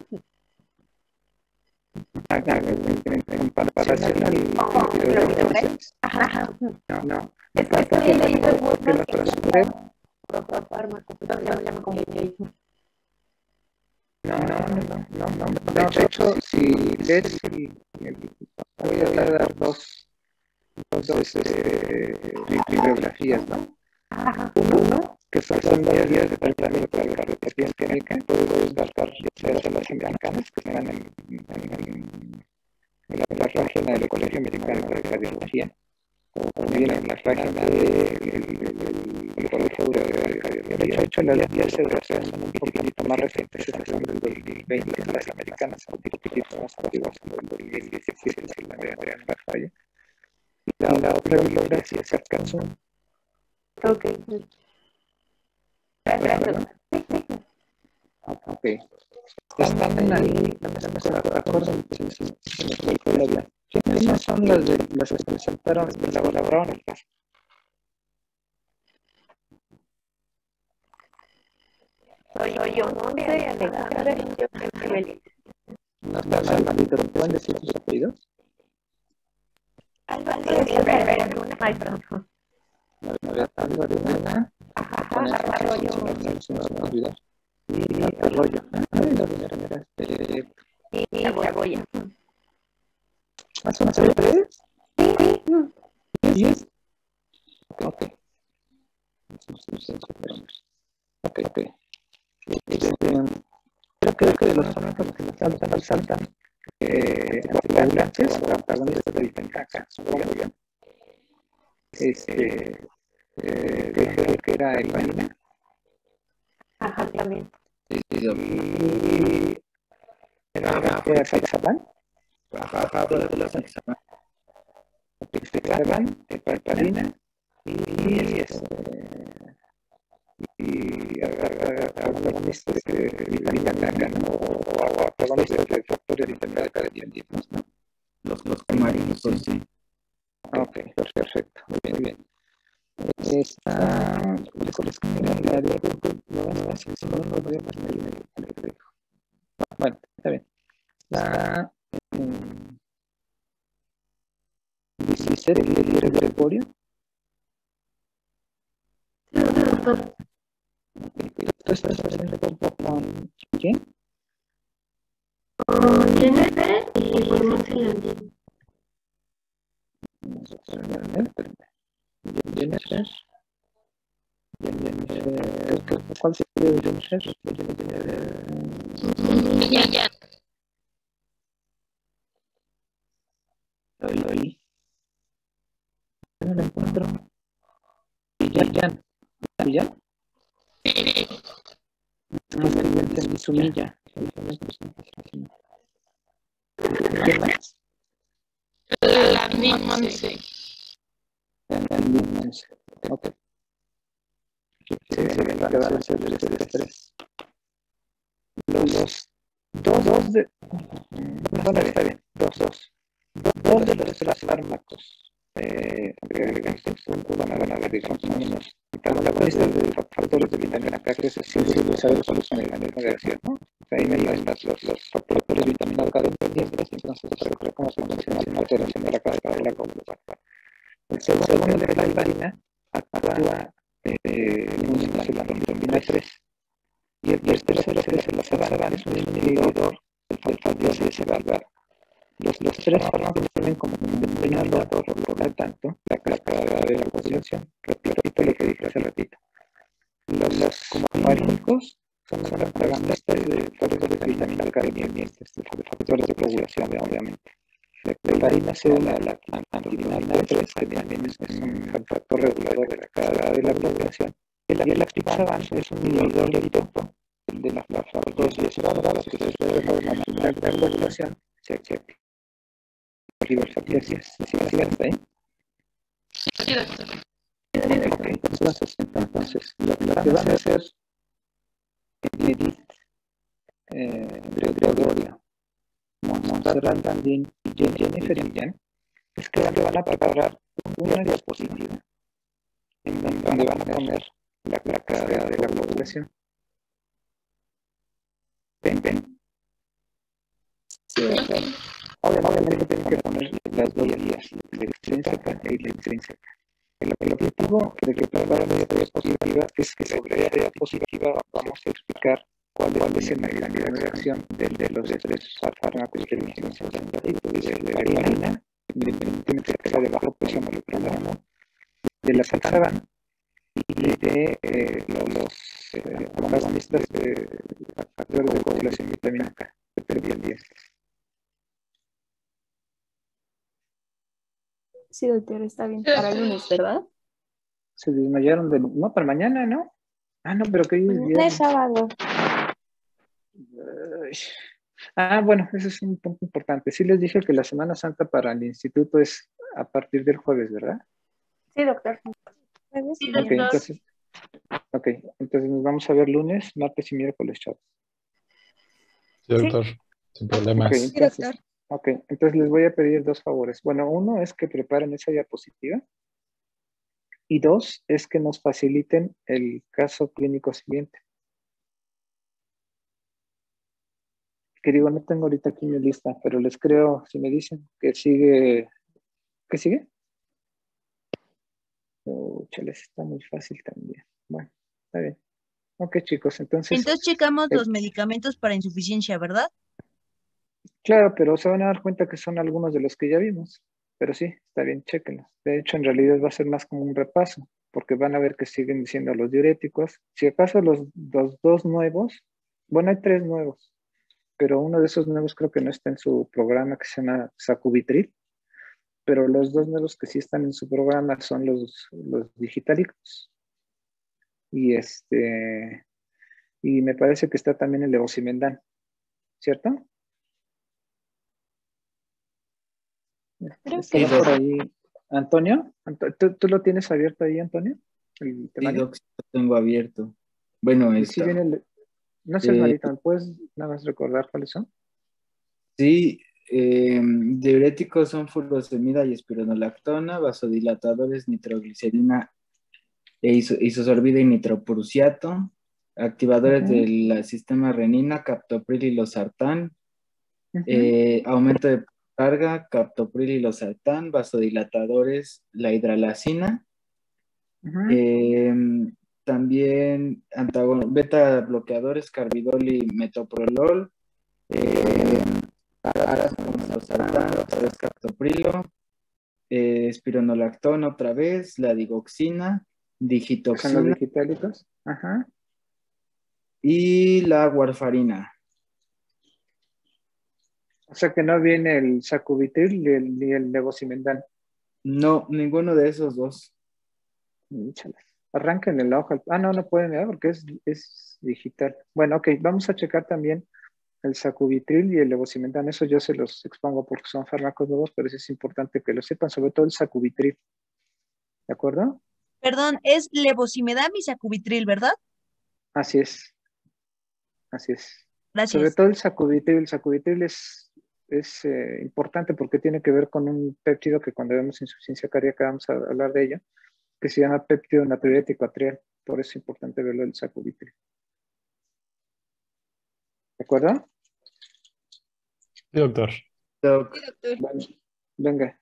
En comparación al antidepresivos. Ajá. No, no. Es que estoy leyendo que la prescribe. Otro fármaco, pero ya lo llaman como medication. No, no, no, no, no, no. De hecho, si lees el, el, voy a dar dos, dos, dos eh, bibliografías, ¿no? Uno, que son las guías de tratamiento de la represión clínica, puedes gastar ya sea las americanas que están en, en, en, en la, la página del Colegio Americano de Radiología, o bien en la página del Colegio Europeo de Radiología. De hecho, las guías europeas son un poquitito más recientes, son del dos mil veinte, las americanas son un poquitito más antiguas, son del dos mil diecisiete, si la memoria no me falla. Y la, la otra bibliografía es Arkansas. Ok. Gracias. Ok. Están ahí, acuérdense, ¿quiénes son las, de, las que presentaron, que elaboraron el caso? Soy yo, no sé, Alejandra, yo Evelyn. ¿Las pueden decir sus apellidos? Álvaro de Luna, ay, perdón. Álvaro de Luna, Arroyo, y Arroyo. Y Arroyo. ¿Más una serie tres? Sí. ¿diez? Ok. Ok, ok. Creo, creo que de los fármacos que nos saltan, saltan eh, coagulantes o antagonistas de dipentaca, supongo yo. Este, eh, creo que era el valina. Ajá, también. Y era Fexaban. Ajá, de los Fexaban. Fexaban, heparina y este y antagonistas de vitamina K, ¿no? O antagonistas de factores de vitamina K de dientitos, ¿no? Los, los cumarinos, sí, sí. Ok, perfecto, muy bien, muy bien. Está, híjoles, que era el área de no sé si no lo voy a pasar en el bueno, está bien. La diecisiete de libre Gregorio. Sí, doctor. ¿Tú estás haciendo con quién? Con Jennifer y con Monselandín. Jennifer. ¿Cuál sería Jennifer? Ya, ya. Lo oí. No lo encuentro. Y ya, ya. ¿Y ya? No, es que ya entendí su milla. ¿Qué más? La Monse. La Monse. Ok. Sí, se ven a quedar hacia el estrés. Los dos, dos de. Bueno, está bien. Dos, dos. Dos de los tres fármacos. Eh, van a ganar, digamos, unos antagonistas de factores de vitamina K, que es sensible, saber cuáles son el mecanismo de acción, ¿no? Ahí me llevan los, los factores de vitamina K dependientes, entonces creo cómo se menciona la alteración de la cadena de la compra. El segundo de la vitamina actúa en la vitamina tres. Y el tercero es el azaban, es un inhibidor del factor de cerebral. Los, los tres fármacos tienen como denominador, por lo tanto, la carga de la coagulación. Repito, repito lo que dije hace ratito. Los, los comaricos son los antagonistas de factores de vitamina K dependientes, de factores de coagulación, obviamente. La heparina C, la, la angiolina tres, que también es, es un factor regulador de la carga de la coagulación. Y el apixaban es un inhibidor directo de la factor dos y es ahora que se debe de la coagulación. Se activa el factor diez. ¿Sí hasta ahí? Sí, doctor. Okay, entonces, entonces lo, lo que van a hacer Edith, eh, Gregorio, Montserrat Landín y Jennifer y Jen es que van a preparar una diapositiva en donde van a poner la placa de, de la coagulación. Ven, ven. Sí, okay. Obviamente tienen que poner las dos guías, la extrínseca y la intrínseca. El, el objetivo de que preparen la diapositiva es que sobre la diapositiva vamos a explicar cuál, cuál es el mecanismo de reacción de, de los tres fármacos que dijimos en de la heparina, independientemente de que sea de bajo peso molecular o no, de la salsaban y de eh, los, los eh, antagonistas de factores de coagulación vitamina K, P diez. Sí, doctor, está bien. Para el lunes, ¿verdad? Se desmayaron de... No, para mañana, ¿no? Ah, no, pero que hoy es No viernes. es sábado. Ah, bueno, eso es un punto importante. Sí les dije que la Semana Santa para el instituto es a partir del jueves, ¿verdad? Sí, doctor. Sí, Ok, doctor. entonces, okay, entonces nos vamos a ver lunes, martes y miércoles, chavos. Sí, doctor. Sin problemas. Okay, entonces, ok, entonces les voy a pedir dos favores. Bueno, uno es que preparen esa diapositiva. Y dos, es que nos faciliten el caso clínico siguiente. Que digo, no tengo ahorita aquí mi lista, pero les creo, si me dicen que sigue, ¿qué sigue? Oh, chales, está muy fácil también. Bueno, está bien. Ok, chicos, entonces... Entonces checamos eh, los medicamentos para insuficiencia, ¿verdad? Claro, pero se van a dar cuenta que son algunos de los que ya vimos. Pero sí, está bien, chéquenlos. De hecho, en realidad va a ser más como un repaso, porque van a ver que siguen diciendo los diuréticos. Si acaso los, los dos nuevos, bueno, hay tres nuevos, pero uno de esos nuevos creo que no está en su programa, que se llama Sacubitril, pero los dos nuevos que sí están en su programa son los, los digitalicos. Y este, y me parece que está también el levosimendan, ¿cierto? Creo Está que por ahí. ¿Antonio? ¿Tú, ¿Tú lo tienes abierto ahí, Antonio? ¿El Sí, temario? doc, sí lo tengo abierto. Bueno, Y si está. viene el- no seas Eh, malito, ¿me puedes nada más recordar cuáles son? Sí, eh, diuréticos son furosemida y espironolactona, vasodilatadores nitroglicerina e iso- isosorbida y nitroprusiato, activadores Ujú, del sistema renina, captopril y losartán, ujú, eh, aumento de carga, captopril y losartán, vasodilatadores, la hidralacina, ujú. eh, también antagon- beta bloqueadores, carbidol y metoprolol, eh, aras como losartán, otra vez captoprilo, eh, espironolactona otra vez, la digoxina, Son los digitoxina digitálicos. Ajá. y la warfarina. O sea que no viene el sacubitril ni el, ni el levosimendan. No, ninguno de esos dos. Échale. Arranquen el hoja. Ah, no, no pueden, ¿verdad? Porque es, es digital. Bueno, ok, vamos a checar también el sacubitril y el levosimendan. Eso yo se los expongo porque son fármacos nuevos, pero eso es importante que lo sepan, sobre todo el sacubitril. ¿De acuerdo? Perdón, es levosimendan y sacubitril, ¿verdad? Así es. Así es. Sobre Gracias. todo el sacubitril. El sacubitril es, es eh, importante porque tiene que ver con un péptido que cuando vemos insuficiencia cardíaca vamos a hablar de ello, que se llama péptido natriurético atrial. Por eso es importante verlo el sacubitril. ¿De acuerdo? Sí, doctor. Doc, Sí, doctor. Bueno, venga.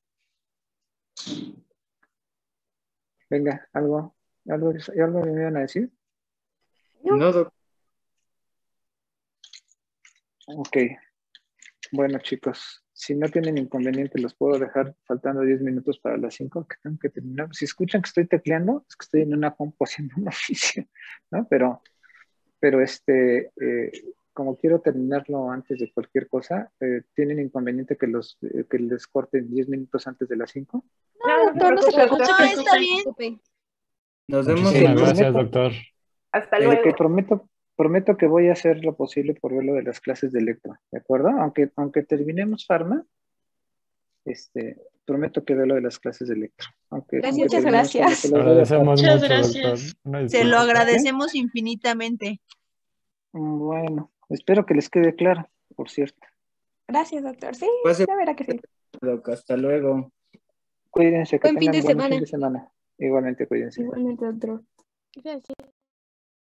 Venga, algo. ¿Algo, algo me iban a decir? no, doc. Ok. Bueno, chicos. si no tienen inconveniente, los puedo dejar faltando diez minutos para las cinco, que tengo que terminar. Si escuchan que estoy tecleando, es que estoy en una compu haciendo un oficio, ¿no? Pero, pero este, eh, como quiero terminarlo antes de cualquier cosa, eh, ¿tienen inconveniente que, los, eh, que les corten diez minutos antes de las cinco? No, doctor, no se preocupe. No, está bien. Nos vemos Muchísimas el gracias, prometo, doctor. Hasta eh, luego. que prometo, prometo que voy a hacer lo posible por ver lo de las clases de electro, ¿de acuerdo? Aunque, aunque terminemos farma, este, prometo que veo lo de las clases de electro. Aunque, aunque Muchas terminemos farma, gracias. se los voy a Agradecemos pasar. Muchas mucho, doctor. gracias. Una Se lo disculpa. agradecemos infinitamente. Mm, Bueno, espero que les quede claro, por cierto. Gracias, doctor. Sí, Pase, ya verá que sí. Doc, hasta luego. Cuídense, que Buen fin tengan de buen semana. fin de semana. Igualmente, cuídense. Igualmente, doctor. Gracias.